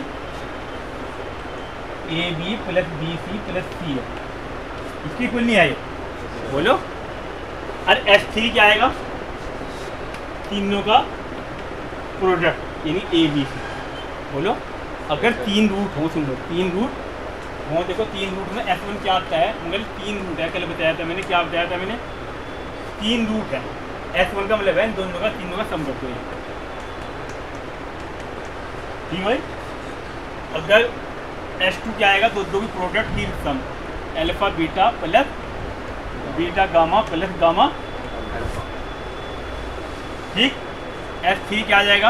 A B plus B C plus c है, इसकी इक्वल नहीं आए बोलो। और एस थ्री क्या आएगा, तीनों का प्रोडक्ट यानी ए बी सी बोलो। अगर तीन रूट हो, सुन लो तीन रूट हो, देखो तीन रूट में एफ वन क्या आता है, मगर तीन रूट है, कल बताया था मैंने, क्या बताया था मैंने, तीन रूट है, एस वन का मतलब है इन दोनों का तीनों का सम करते हैं, ठीक भाई। अगर एच टू क्या आएगा, तो दो की प्रोडक्ट की sum, alpha beta plus beta gamma plus gamma, ठीक। एच थ्री क्या आ जाएगा,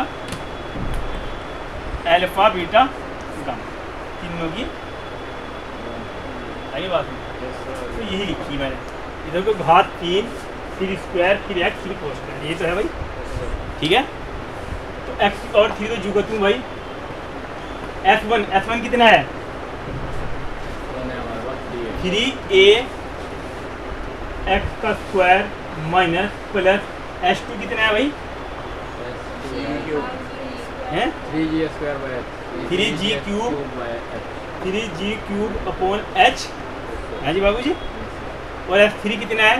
अल्फा बीटा गामा, तीनों की आई बात है। तो यही लिखी मैंने, इधर को घात तीन फिर स्क्वायर फिर एक्स फिर कोसाइन, ये तो है भाई, ठीक है। तो एक्स और थ्री तो जुगत में भाई, एस वन एस वन कितना है, थ्री ए एक्स का square minus plus H two कितना है भाई, हैं three g square by three g cube three g cube upon h, है जी बाबू जी। और एफ थ्री कितना है,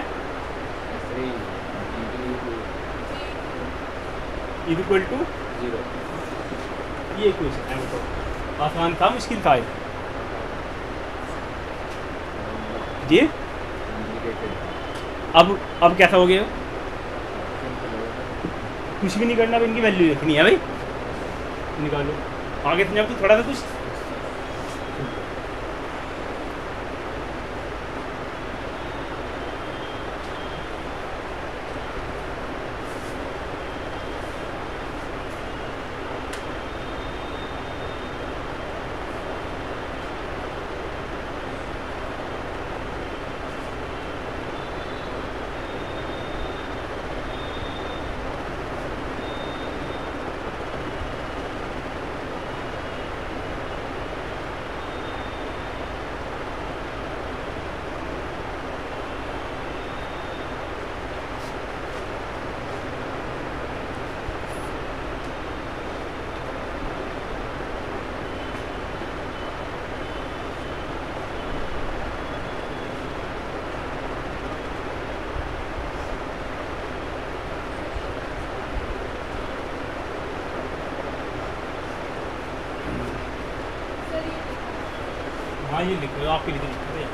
इक्वल टू जीरो। ये क्वेश्चन है, बताओ आसान था मुश्किल था जी। अब अब कैसा हो गया, कुछ भी नहीं करना, अब इनकी वैल्यू रखनी है भाई, निकालो आगे तो तो थोड़ा सा कुछ। हाँ ये लिखो, आपके लिए लिखो भैया।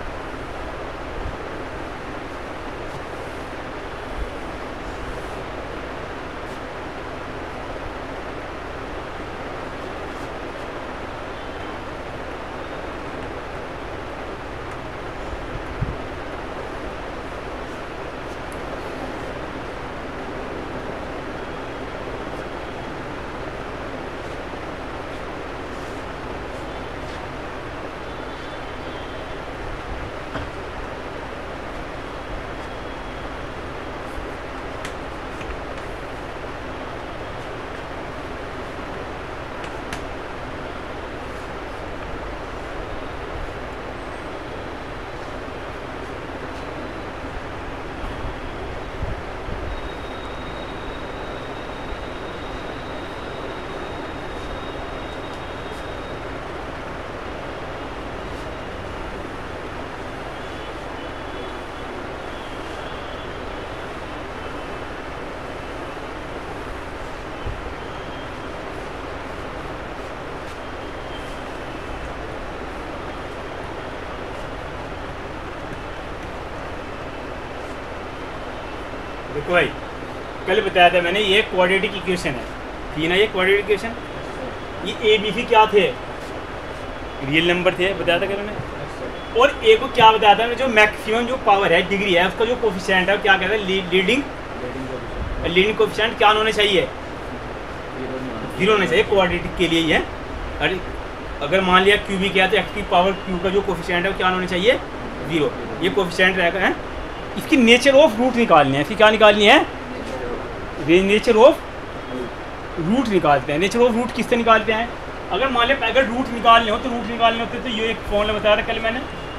देखो भाई, कल बताया था मैंने, ये क्वाड्रेटिक इक्वेशन है, थी ना ये क्वाड्रेटिक इक्वेशन। ये ए बी सी क्या थे, रियल नंबर थे, बताया था कल मैंने। और ए को क्या बताया था मैंने, जो मैक्सिमम जो पावर है, डिग्री है, उसका जो कोफिशिएंट है, क्या कहता है, लीडिंग लीडिंग कोफिशिएंट क्या होना चाहिए, जीरो होना चाहिए। क्वाड्रेटिक के लिए ही है। अरे अगर मान लिया क्यू भी क्या, तो एक्स की पावर क्यू का जो कोफिशिएंट है वो क्या होना चाहिए, जीरो। ये कोफिशिएंट रहेगा है। इसकी नेचर ऑफ रूट निकालनी है, इसकी क्या निकालनी है, नेचर ऑफ रूट निकालते हैं। नेचर ऑफ रूट किससे निकालते हैं, अगर मान लिया अगर रूट निकालने हो तो रूट निकालने होते तो ये एक फॉर्मूला बताया था कल मैंने,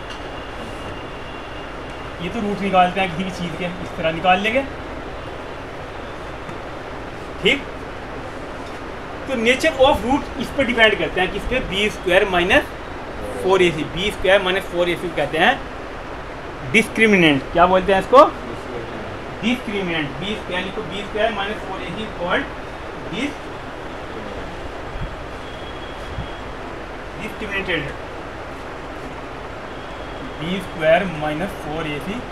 ये तो रूट निकालते हैं किसी भी चीज़ के, इस तरह निकाल लेंगे, ठीक। तो नेचर ऑफ रूट इस पर डिपेंड करते हैं, किस पे, b square minus four a c, b square minus four a c कहते हैं डिस्क्रिमिनेंट। क्या बोलते हैं इसको, डिस्क्रिमिनेंट। बी स्क्वायर लिखो, b square minus four a c called dis discriminated. B square minus four a c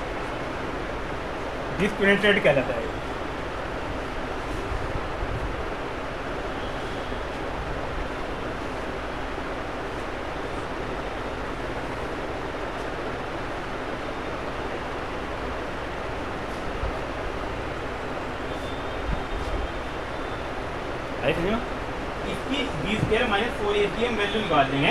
discriminated कहलाता है। आई समझो। इसकी b square minus four a की हम वैल्यू निकाल देंगे।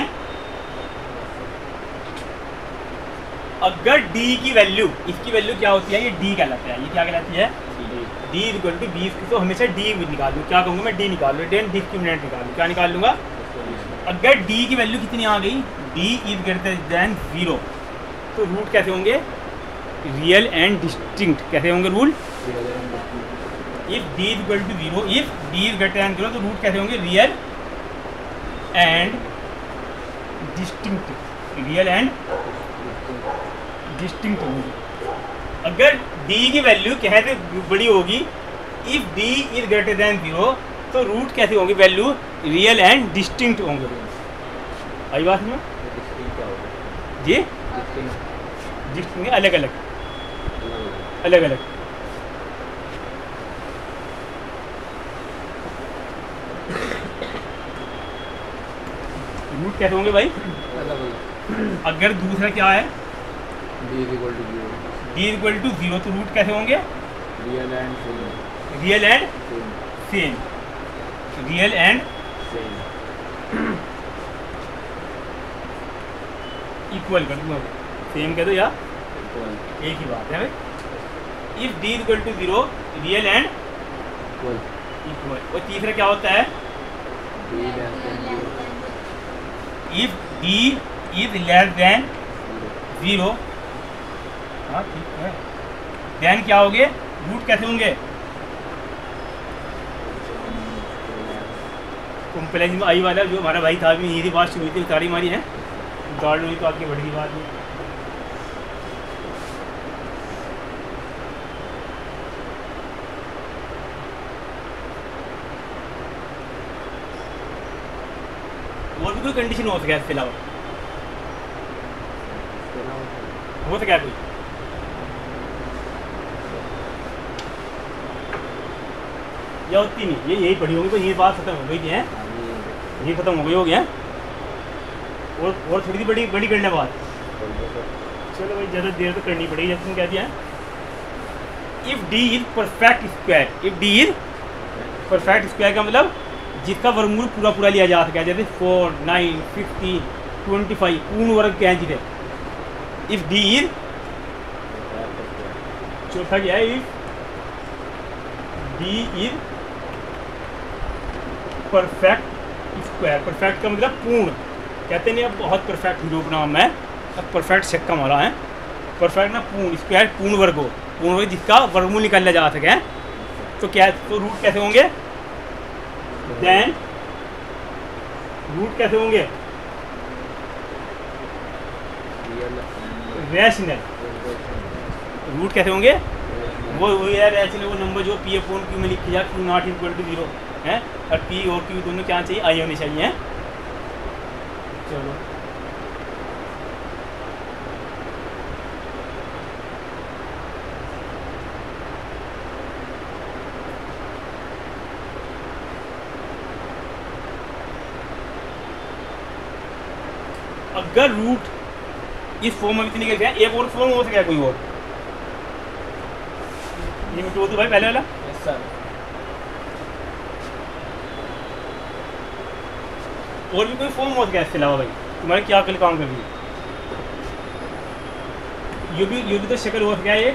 अगर डी की वैल्यू, इसकी वैल्यू क्या होती है, ये डी कहलाता है, ये क्या कहलाती है, डी इक्वल टू बी, तो हमेशा डी निकाल लूँ, क्या कहूँगा मैं, डी निकाल लूँ, डेन डिस्क्रिमिनेंट निकाल लूँ, क्या निकाल लूँगा। अगर डी की वैल्यू कितनी आ गई, d is greater than zero, तो रूट कैसे होंगे, रियल एंड डिस्टिंक्ट। कैसे होंगे rule, if d is equal to zero, if d is greater than zero, तो रूट कैसे होंगे, real and distinct, real and distinct होंगे। अगर d की वैल्यू कहते बड़ी होगी, if d is greater than zero, तो रूट कैसे होंगे, वैल्यू रियल एंड डिस्टिंक्ट होंगे। आई बात में जी, डिस्टिंक्ट अलग अलग अलग अलग। रूट कैसे होंगे भाई, अगर दूसरा क्या है, d equal to zero, d equal to zero, तो रूट कैसे होंगे, real and same, real and same, real and same, equal कर दो, सेम कह दो या इक्वल, एक ही बात है भाई। If d equal to zero, real and equal, equal. और तीसरा क्या होता है, d less than zero, if d is less than zero, हाँ ठीक है, देन क्या होंगे, रूट कैसे होंगे, कंप्लेन में आई वाला जो हमारा भाई था, अभी यही बात शुरू हुई थी, सारी हमारी है गार्ड हुई, तो आपकी बड़ी बात नहीं। और भी कोई कंडीशन हो सके इसके अलावा, हो सके कोई, या होती नहीं, ये यही पढ़ी होगी, तो ये बात खत्म हो गई थी, हैं ये खत्म हो गई होगी, हैं और और थोड़ी सी बड़ी बड़ी करने बात। चलो भाई ज़्यादा देर तो करनी पड़ेगी, जैसे तुम कहती हैं, if d is perfect square, if d is perfect square का मतलब जिसका वर्गमूल पूरा पूरा लिया जा सके, जैसे four, nine, fifteen, twenty five, पूर्ण वर्ग क्या है जिसे, इफ़ डी इज, चौथा क्या है, if d is perfect square, perfect का मतलब पूर्ण, कहते नहीं अब बहुत परफेक्ट हीरो नाम है, अब परफेक्ट छक्का मारा है, परफेक्ट ना पूर्ण, स्क्वायर पूर्ण वर्ग हो, पूर्ण वर्ग जिसका वर्गमूल निकाला जा सके, तो क्या, तो रूट कैसे होंगे, देन रूट कैसे होंगे, रैशनल, रूट कैसे होंगे, वो वही है रैशनल, वो नंबर जो पी अपॉन क्यू में लिखी जाए, q not equal to zero है, और पी और क्यू दोनों क्या चाहिए, आई होनी चाहिए। चलो अगर रूट इस फॉर्म में भी निकल गया, एक और फॉर्म हो सके कोई और, ये मिटो दो भाई पहले वाला, यस सर, और भी कोई फॉर्म हो सके इसके अलावा भाई, तुम्हारे क्या कल काम कर रही है, ये भी ये भी तो शक्ल हो सका, ये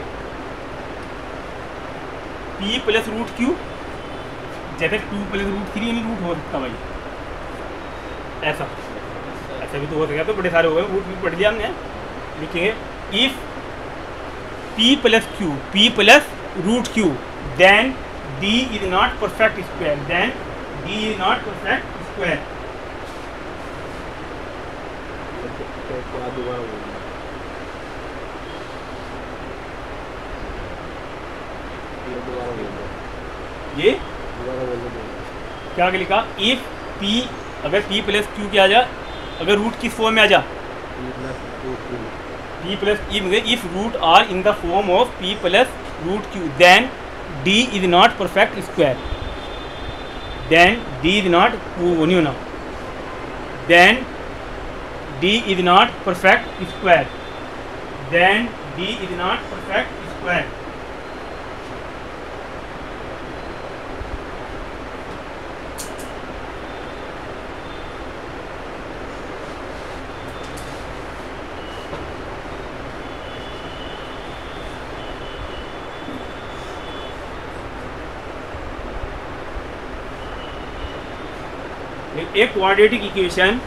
पी प्लस रूट क्यू, जैसे टू प्लस रूट थ्री यानी रूट हो सकता भाई, ऐसा ऐसा भी तो हो सका, तो बड़े सारे हो गए, रूट भी पढ़ लिया हमने, लिखेंगे if p plus q, p plus root q, then d is not perfect square, then d is not perfect square. दोबारा बोलिए, दोबारा बोलिए, ये दोबारा बोलिए, क्या लिखा, इफ पी, अगर पी प्लस क्यू क्या आ जा, अगर रूट किस फॉर्म में आ जा, p plus if root are in the form of p plus root q, then d is not perfect square, then d is not नहीं होना, then d is not perfect square, then d is not perfect square. एक quadratic equation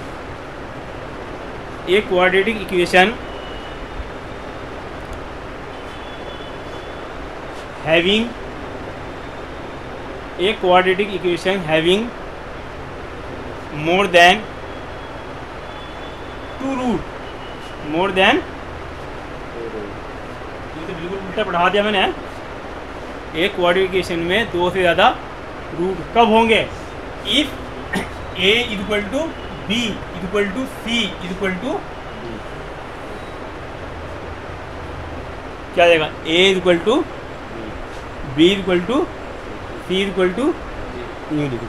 एक quadratic equation having एक quadratic equation having more than two root more than, ये तो बिल्कुल उल्टा पढ़ा दिया मैंने। एक क्वाड्रेटिक इक्वेशन में दो से ज़्यादा रूट कब होंगे? If a equal to b equal to c equal to क्या देगा? A equal to b equal to c equal to new लिखो।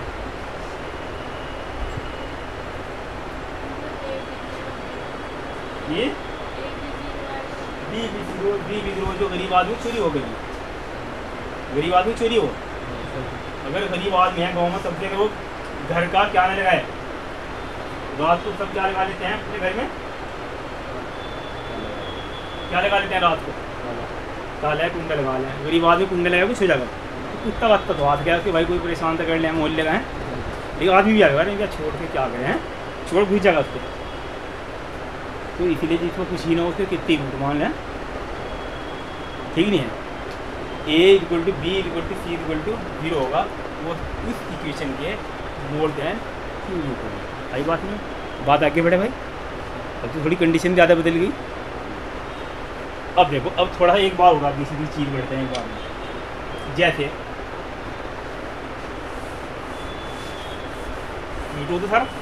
ये बी विद्रोह बी विद्रोह जो गरीब आदमी चोरी हो गई, गरीब आदमी चोरी हो, अगर गरीब आदमी है गाँव में सबसे अगर वो घर का क्या नहीं लगाए, रात को सब क्या लगा लेते हैं अपने घर में? क्या लगा लेते हैं रात को? ताला कुंडा लगा लें। गरीब आदमी कुंडा लगाए कुछ हो जाएगा, कुत्ता वत्ता तो हाथ गया कि भाई कोई परेशान तो कर ले, मोहल्ले लगाएं, लेकिन आदमी भी आएगा नहीं क्या छोड़ के क्या करें हैं, छोड़ घुस जाएगा उसको। तो इसीलिए जिसको कुछ ही ना उसको कितनी घूट मान लें, ठीक नहीं है। A equal to b equal to c equal to zero होगा, वो उस इक्वेशन के मोर देन टू इक्वल। आई बात नहीं, बात आगे बढ़े भाई। अब तो थोड़ी कंडीशन ज़्यादा बदल गई। अब देखो, अब थोड़ा एक बार होगा, दूसरी चीज़ बढ़ते हैं एक बार में। जैसे ये तो सर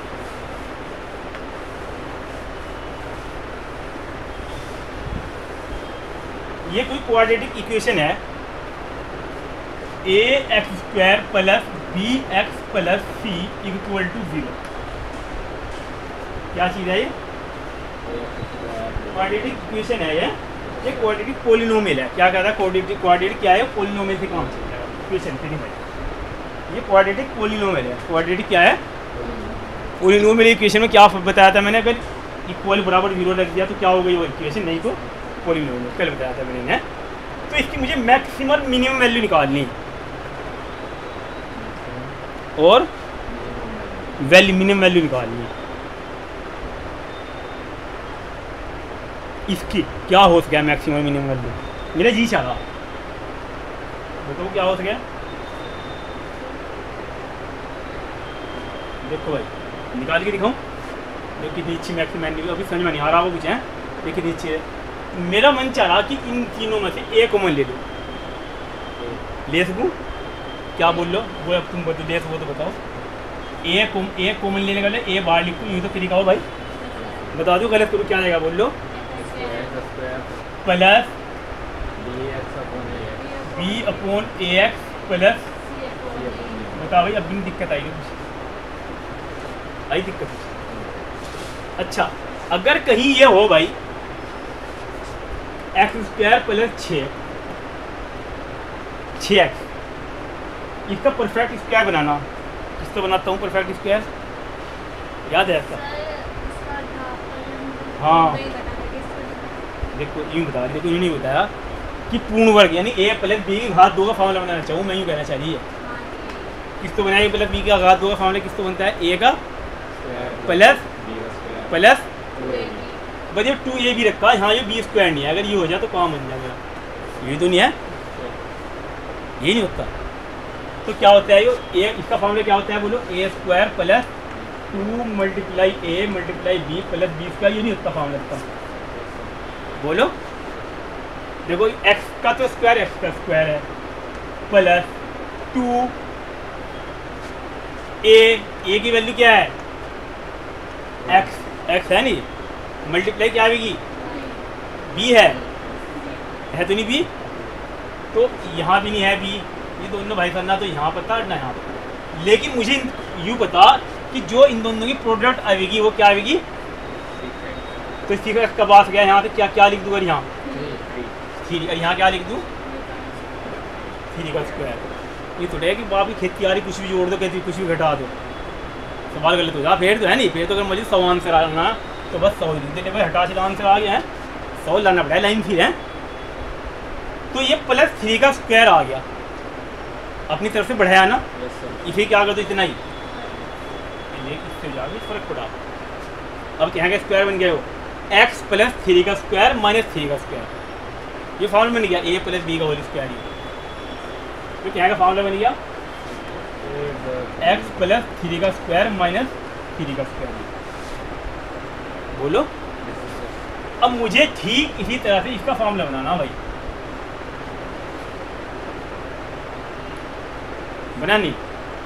ये कोई क्वाड्रेटिक इक्वेशन है, a x square plus b x plus C equal to zero. क्या चीज़ है ये? क्वाड्रेटिक इक्वेशन है ये, ये क्वाड्रेटिक पोलिनोमियल है। क्या कहता है क्वाड्रेटिक? क्वाड्रेटिक क्या है? पोलिनोमियल से काम चल जाएगा इक्वेशन से नहीं। ये क्वाड्रेटिक पोलिनोमियल है। क्वाड्रेटिक क्या है? पोलिनोमियल इक्वेशन में क्या बताया था मैंने? अगर इक्वल बराबर जीरो रख दिया तो क्या हो गई वो इक्वेशन? नहीं तो पोलिनोमियल, कल बताया था मैंने। तो इसकी मुझे मैक्सिमम मिनिमम वैल्यू निकालनी और वैल्यू मिनिमम वैल्यू निकालनी है। इसकी क्या हो सके मैक्सिमम मिनिमम वैल्यू? मेरा जी चाहा, बताओ क्या हो सके? देखो भाई निकाल के दिखाऊं, देखो कितनी अच्छी मैक्सिमम वैल्यू, अभी समझ में नहीं आ रहा वो कुछ है, लेकिन नीचे मेरा मन चाह रहा कि इन तीनों में से एक कॉमन ले लूँ। ले सकूँ? क्या बोल लो वो, अब तुम बता, ले सको तो बताओ। ए कोम ए कॉमन लेने का ए बाहर लिखूँ, यूँ तो तरीका हो भाई, बता दो गलत करूँ क्या आएगा? बोल लो। Plus b upon a x plus, बता भाई अब भी दिक्कत आई कुछ, आई दिक्कत कुछ? अच्छा, अगर कहीं ये हो भाई एक्स स्क्वायर प्लस छः छः एक्स, इसका परफेक्ट स्क्वायर बनाना, किससे बनाता हूँ परफेक्ट स्क्वायर? याद है आपका? हाँ देखो यूँ बता, देखो यूँ नहीं बताया कि पूर्ण वर्ग यानी ए प्लस बी की घात दो का फार्मूला बनाना चाहूँ, मैं यूँ कहना चाहिए। किस तो बनाया? ए प्लस बी का घात दो का फार्मूला किस तो बनता है? ए का प्लस प्लस बस ये टू ए भी रखा है, हाँ ये बी स्क्वायर नहीं है, अगर ये हो जाए तो काम बन जाएगा। ये तो नहीं है, ये नहीं होता। तो क्या होता है ये? ए इसका फार्मूला क्या होता है बोलो? A square plus two multiply a multiply b plus b square, ये नहीं होता फार्मूला इसका, बोलो। देखो एक्स का तो स्क्वायर एक्स का स्क्वायर है प्लस टू ए, ए की वैल्यू क्या है? एक्स, एक्स है नहीं, मल्टीप्लाई क्या आएगी? बी है, है तो नहीं बी? तो यहाँ भी नहीं है बी, ये दोनों भाई करना तो यहाँ पता ना यहाँ पता। लेकिन मुझे यूँ पता कि जो इन दोनों की प्रोडक्ट आएगी वो क्या आएगी? तो इसी का कब आ गया यहाँ पे? क्या क्या लिख दूँ? और यहाँ थ्री, और यहाँ क्या लिख दूँ? थ्री का स्क्वायर। ये तो है कि बाप की खेती आ रही, कुछ भी जोड़ दो, कहती कुछ भी घटा दो, सवाल गलत हो जा। फिर तो है नहीं, फिर तो अगर मुझे सौ आंसर आना तो बस सौ लिख देते भाई, हटा से आंसर आ गया है, सौ लाना पड़ा है, लाइन फिर है। तो ये प्लस थ्री का स्क्वायर आ गया, अपनी तरफ से बढ़ाया ना, इसे क्या कर दो इतना ही ये किससे जाके फर्क पड़ा। अब क्या है स्क्वायर बन गया हो एक्स प्लस थ्री का स्क्वायर माइनस थ्री का स्क्वायर, ये फॉर्मूला बन गया ए प्लस बी का होल स्क्वायर। ये तो क्या का फॉर्मूला बन गया एक्स प्लस थ्री का स्क्वायर माइनस थ्री का स्क्वायर। बोलो अब मुझे ठीक इसी तरह से इसका फॉर्मूला बनाना भाई, बना नहीं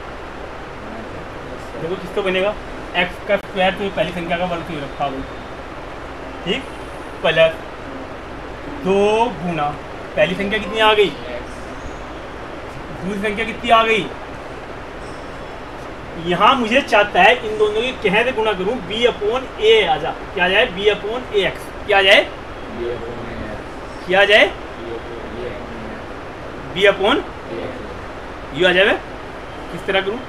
देखो किसको बनेगा एक्स का स्क्वायर तो पहली संख्या का वर्ग तो रखा भाई, ठीक, प्लस दो गुना पहली संख्या कितनी आ गई, दूसरी संख्या कितनी आ गई। यहाँ मुझे चाहता है इन दोनों के कहे से गुणा करूं बी अपॉन ए आ जा, क्या आ जाए बी अपॉन ए एक्स, क्या आ जाए क्या आ जाए बी अपॉन यू आ जाए। किस तरह करूं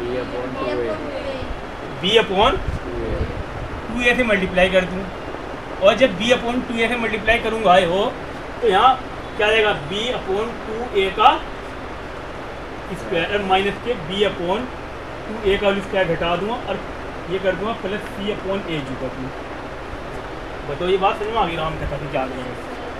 बी अपॉन टू ए से मल्टीप्लाई कर दूं, और जब बी अपॉन टू ए से मल्टीप्लाई करूंगा हो तो यहाँ क्या आ जाएगा बी अपॉन टू ए का स्क्वायर माइनस के बी अपॉन टू ए का स्क्वायर घटा दूंगा और ये कर दूंगा प्लस सी अपॉन ए जू कर दूँ। बताओ ये बात समझ में आ गई राम कथा की क्या करेंगे,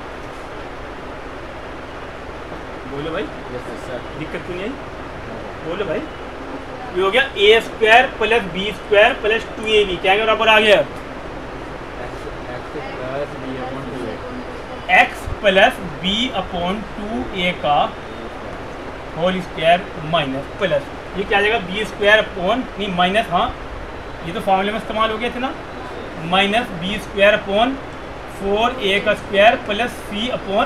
बोलो भाई दिक्कत क्यों नहीं आई, बोलो भाई। ये हो गया a square plus b square plus two a b क्या बराबर आ गया x plus b upon two a का होल स्क्वायर माइनस प्लस ये क्या आ जाएगा बी स्क्वायर अपॉन नहीं माइनस, हाँ ये तो फॉर्मूले में इस्तेमाल हो गया थे ना, minus b square upon four a का स्क्वायर प्लस सी अपॉन,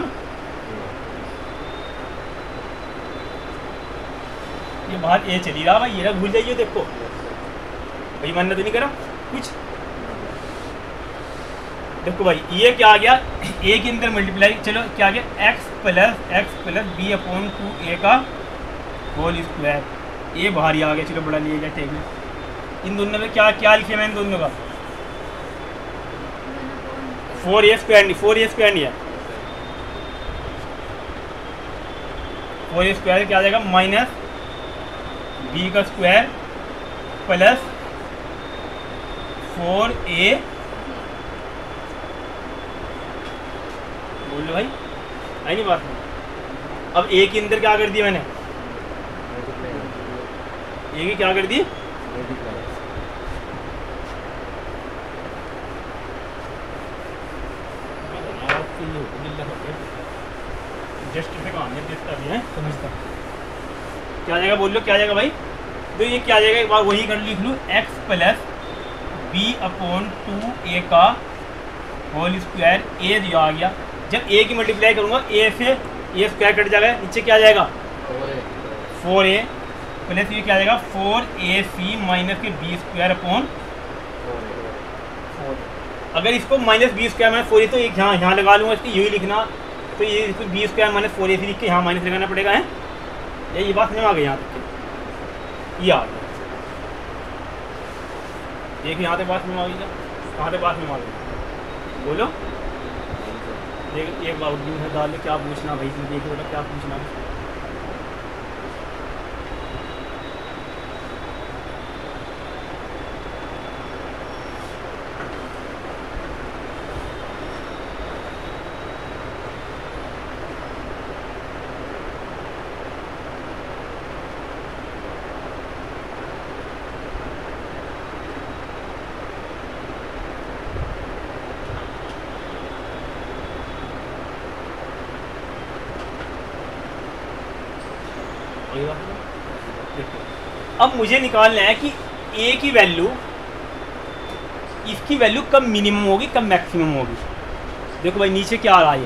ये बाहर ए चली रहा भाई, ये ना भूल जाइए। देखो भाई मानना तो नहीं करा कुछ, देखो भाई ये क्या आ गया ए के अंदर मल्टीप्लाई, चलो क्या आ गया x plus x plus b upon two a का होल स्क्वायर, ये बाहर ही आ गया, चलो बड़ा लिया गया टेबल। इन दोनों में क्या क्या लिखे मैंने दोनों का फोर ए स्क्वायर नहीं, फोर ए स्क्वायर नहीं है, फोर ए स्क्वायर क्या आ जाएगा माइनस बी का स्क्वायर प्लस फोर ए, बोलो भाई आई नहीं बात में। अब ए के अंदर क्या कर दिया मैंने, ए की क्या कर दी जस्ट देखता भी है समझता क्या आ जाएगा, बोल लो क्या आ जाएगा भाई। तो ये क्या आ जाएगा एक बार वही कर लिख लूँ x plus b upon two a का होल स्क्वायर ए जो आ गया, जब ए की मल्टीप्लाई करूँगा ए से ए स्क्वायर कट जाएगा, नीचे क्या आ जाएगा फोर ए प्लस ये क्या आ जाएगा फोर ए सी माइनस के बी स्क्वायर अपॉन फोर। अगर इसको minus b square minus four a तो एक यहाँ यहाँ लगा लूँगा, इसकी यही लिखना, तो ये इसको b square minus four a c लिख के यहाँ माइनस लगाना पड़ेगा है, ये ये बात समझ में आ गई यहाँ तक, ये आ गया देखिए यहाँ तक बात समझ में आ गई क्या, कहाँ तक बात समझ में आ गई बोलो। देख एक बार उर्दू है डाल क्या पूछना भाई, देखो बेटा क्या पूछना है। अब मुझे निकालना है कि ए की वैल्यू इसकी वैल्यू कब मिनिमम होगी कब मैक्सिमम होगी। देखो भाई नीचे क्या आ रहा है,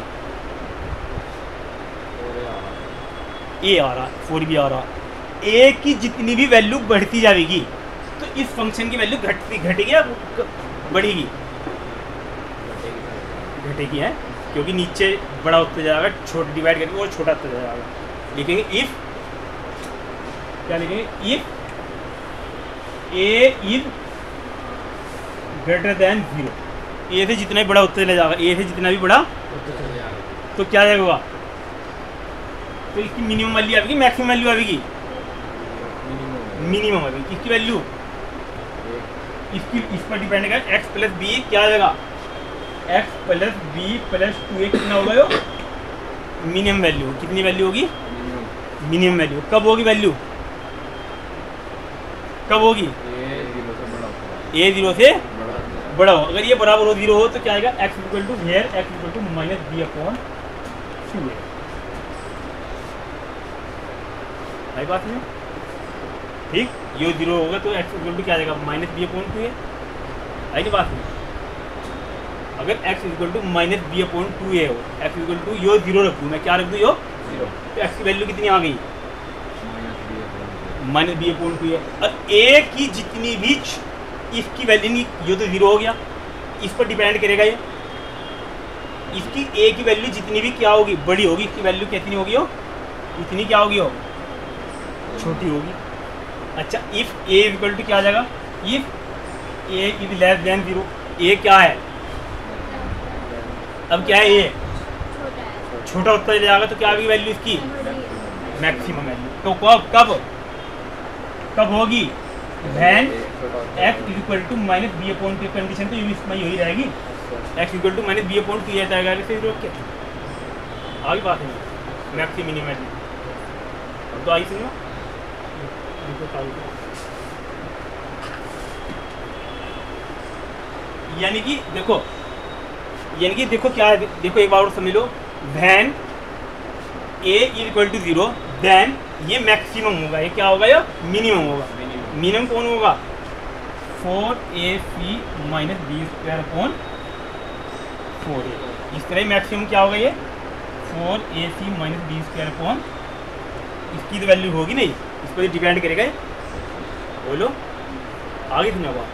ये ए आ रहा है, फोर भी आ रहा है। ए की जितनी भी वैल्यू बढ़ती जाएगी तो इस फंक्शन की वैल्यू घटती घटेगी या बढ़ेगी, घटेगी है, क्योंकि नीचे बड़ा होता जाएगा, छोटा डिवाइड करके वो छोटा होता जाएगा। लिखेंगे इफ क्या लिखेंगे if a is greater than zero, a से जितना भी बड़ा होता चला जाएगा, ए से जितना भी बड़ा तो क्या जाएगा, तो इसकी मिनिमम वैल्यू आएगी मैक्सिमम वैल्यू आएगी, मिनिमम आएगी किसकी वैल्यू इसकी इस पर डिपेंड है एक्स प्लस बी क्या आ जाएगा, x plus B plus two a कितना होगा यो मिनिमम वैल्यू, कितनी वैल्यू होगी मिनिमम वैल्यू। कब होगी वैल्यू, कब होगी ए जीरो से बड़ा हो। अगर ये बराबर हो जीरो हो तो क्या आएगा x equal to here x equal to minus b upon two a. आई बात है ठीक, ये जीरो होगा तो एक्स इक्वल टू क्या आ जाएगा minus b upon two a. आई नहीं बात नहीं, अगर x equal to minus b upon two a हो, एक्स इक्वल टू यो जीरो रख दूँ मैं, क्या रख दूँ यो जीरो, तो एक्स की वैल्यू कितनी आ गई minus b upon two a. और ए की जितनी भी इसकी वैल्यू नहीं, ये तो जीरो हो गया, इस पर डिपेंड करेगा ये, इसकी ए की वैल्यू जितनी भी क्या होगी बड़ी होगी, इसकी वैल्यू कितनी होगी हो इतनी क्या होगी हो छोटी होगी। अच्छा इफ ए इक्वल टू क्या आ जाएगा, if a is less than zero, a क्या है अब क्या है ए छोटा होता चला जाएगा तो क्या होगी वैल्यू इसकी मैक्सिमम वैल्यू। तो कब कब कब होगी when x equal to minus b upon two, condition तो इसमें यही रहेगी x equal to minus b upon two जाएगा, आगे बात है मैक्सिमम मिनिमम वैल्यू। अब तो आई सुनो यानी कि देखो यानी कि देखो क्या है, देखो एक बार और समझ लो, when a equal to zero then ये मैक्सिमम होगा, ये क्या होगा ये मिनिमम होगा। मिनिमम कौन होगा four a c minus b square upon four a. इस तरह मैक्सिमम क्या होगा ये four a c minus b square upon, इसकी तो वैल्यू होगी नहीं, इस पर डिपेंड करेगा। बोलो आगे सुना बात।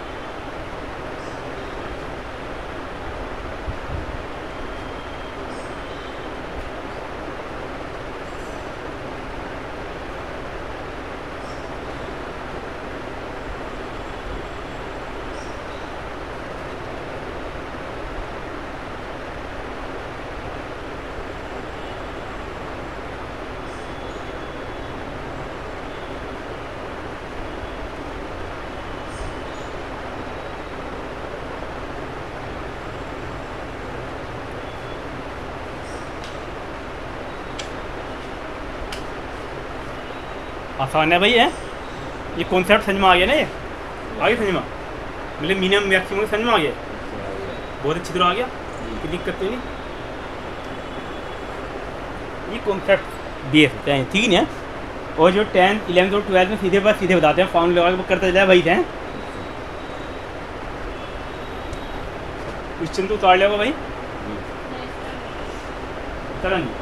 आसान है भाई है, ये कॉन्सेप्ट समझ में आ गया ना, ये आगे समझ में मतलब मिनिमम मैक्सिमम समझ में आ गया, बहुत अच्छी तरह आ गया, कोई दिक्कत तो नहीं। ये कॉन्सेप्ट बेस होता है ठीक है। और जो टेंथ इलेवंथ और ट्वेल्थ में सीधे बस सीधे बताते हैं, फॉर्मूला लगा के करते जाए भाई हैं। क्वेश्चन तो उतार लेगा भाई चलो नहीं।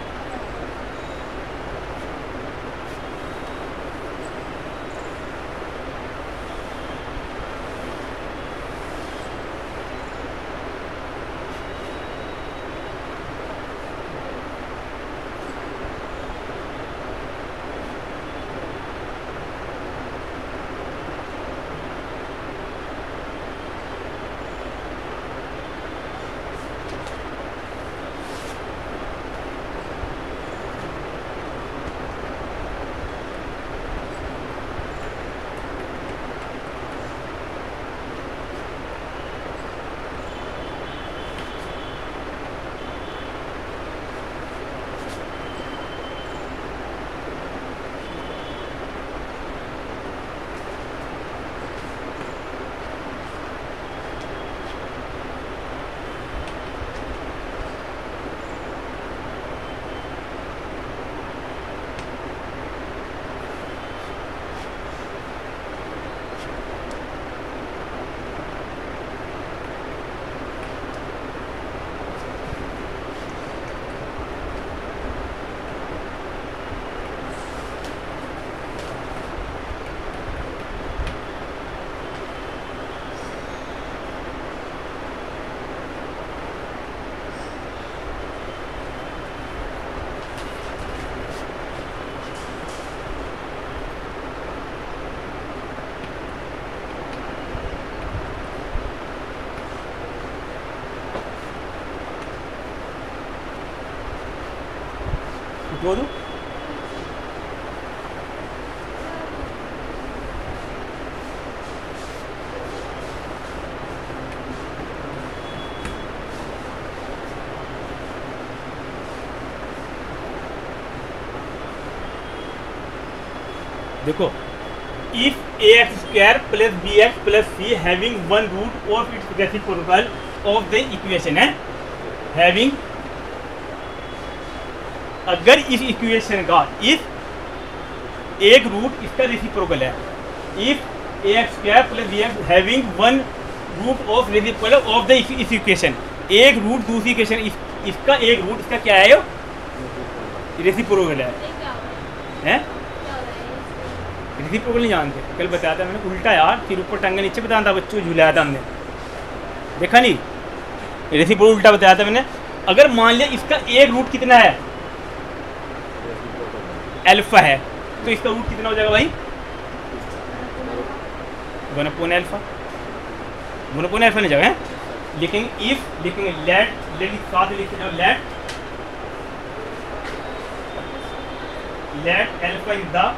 दो दो देखो if a x square plus b x plus c having one root of its reciprocal of the equation है हैविंग, अगर इस इक्वेशन का इफ एक रूट इसका रेसिप्रोकल है, if a x square plus b x having one root of reciprocal of the इस equation, एक root दूसरी इक्वेशन इस, इसका एक रूट इसका क्या है, रेसिप्रोकल है हैं? रेसिप्रोकल नहीं जानते, कल बताया था मैंने, उल्टा यार, फिर ऊपर टंगे नीचे बताया था बच्चों, झुलाया था हमने, देखा नहीं, रेसिप्रोकल उल्टा बताया था मैंने। अगर मान लिया इसका एक रूट कितना है, अल्फा है, तो इसका रूट कितना हो जाएगा भाई, one upon alpha, one upon alpha नहीं जाएगा है? लेकिन इफ लिखेंगे लेट, लेट साथ लिखते जाओ let, let alpha is the,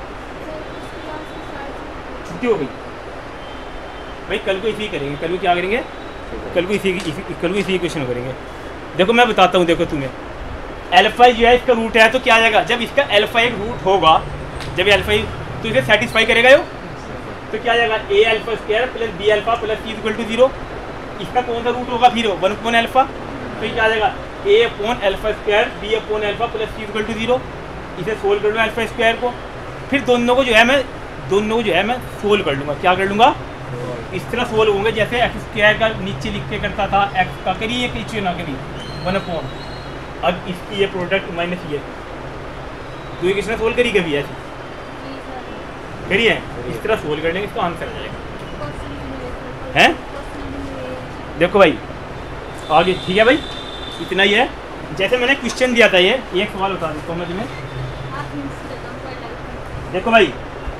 छुट्टी हो गई भाई, कल को इसी करेंगे, कल को क्या करेंगे, कल को इसी, इसी कल को इसी क्वेश्चन करेंगे। देखो मैं बताता हूँ, देखो तुम्हें अल्फा जो है इसका रूट है, तो क्या आ जाएगा, जब इसका अल्फा एक रूट होगा, जब अल्फा तो इसे सेटिस्फाई करेगा यो, तो क्या आ जाएगा a alpha square plus b alpha plus C equal to zero, इसका कौन सा रूट होगा फिर वन अपॉन अल्फा, तो ये क्या आ जाएगा a upon alpha square b upon alpha plus C equal to zero, इसे सोल्व कर लूँगा अल्फा स्क्वायर को, फिर दोनों को जो है मैं दोनों को जो है मैं सोल्व कर लूँगा, क्या कर लूँगा, इस तरह सोल्व होंगे जैसे एक्स स्क्वायर का नीचे लिख के करता था, एक्स का करिए नीचे ना करिए वन अपॉन, अब इसकी ये प्रोडक्ट माइनस ये, तो ये किस तरह सोल्व करी कभी ऐसी करिए, इस तरह सोल्व करने का इसका आंसर आ जाएगा हैं। देखो भाई आगे, ठीक है भाई, इतना ही है, जैसे मैंने क्वेश्चन दिया था, ये एक सवाल बता देता हूँ मैं तुम्हें, देखो भाई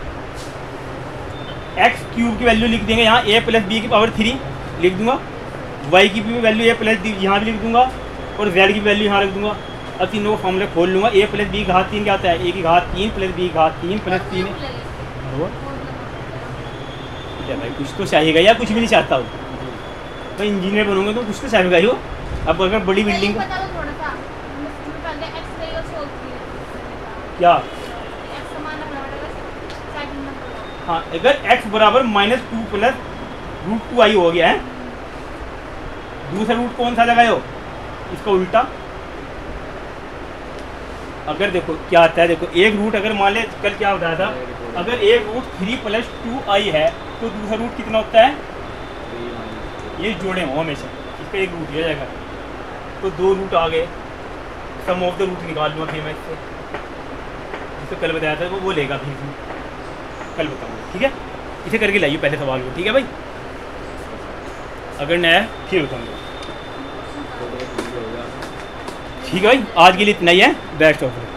एक्स क्यूब की वैल्यू लिख देंगे यहाँ, ए प्लस बी की पावर थ्री लिख दूंगा, वाई की भी वैल्यू ए प्लस डी यहाँ भी लिख दूंगा, और जेड की वैल्यू यहाँ लिख दूंगा, अब तीनों को फॉर्मूले खोल लूँगा, ए प्लस बी घात तीन क्या आता है, ए की घात तीन प्लस बी घात तीन प्लस तीन, भाई कुछ तो चाहिएगा या कुछ भी नहीं चाहता हूँ भाई, इंजीनियर बनूंगा तो कुछ तो चाहिएगा ही हो, अब अगर बड़ी बिल्डिंग क्या, हाँ अगर x बराबर minus two plus root two i हो गया है, दूसरा रूट कौन सा लगाए हो, इसका उल्टा, अगर देखो क्या आता है, देखो एक रूट अगर मान ले कल क्या बताया था, अगर एक root three plus two i है तो दूसरा रूट कितना होता है, ये जोड़े हो हमेशा, इसका एक रूट लिया जाएगा, तो दो रूट आ गए, सम ऑफ द रूट निकाल लूँगा फिर मैं इससे, जिसको कल बताया था वो वो लेगा फिर कल बताऊँगा, ठीक है, इसे करके लाइए पहले सवाल को, ठीक है भाई, अगर नया है फिर बताऊँगा, ठीक है भाई, आज के लिए इतना ही है, बेस्ट ऑफ।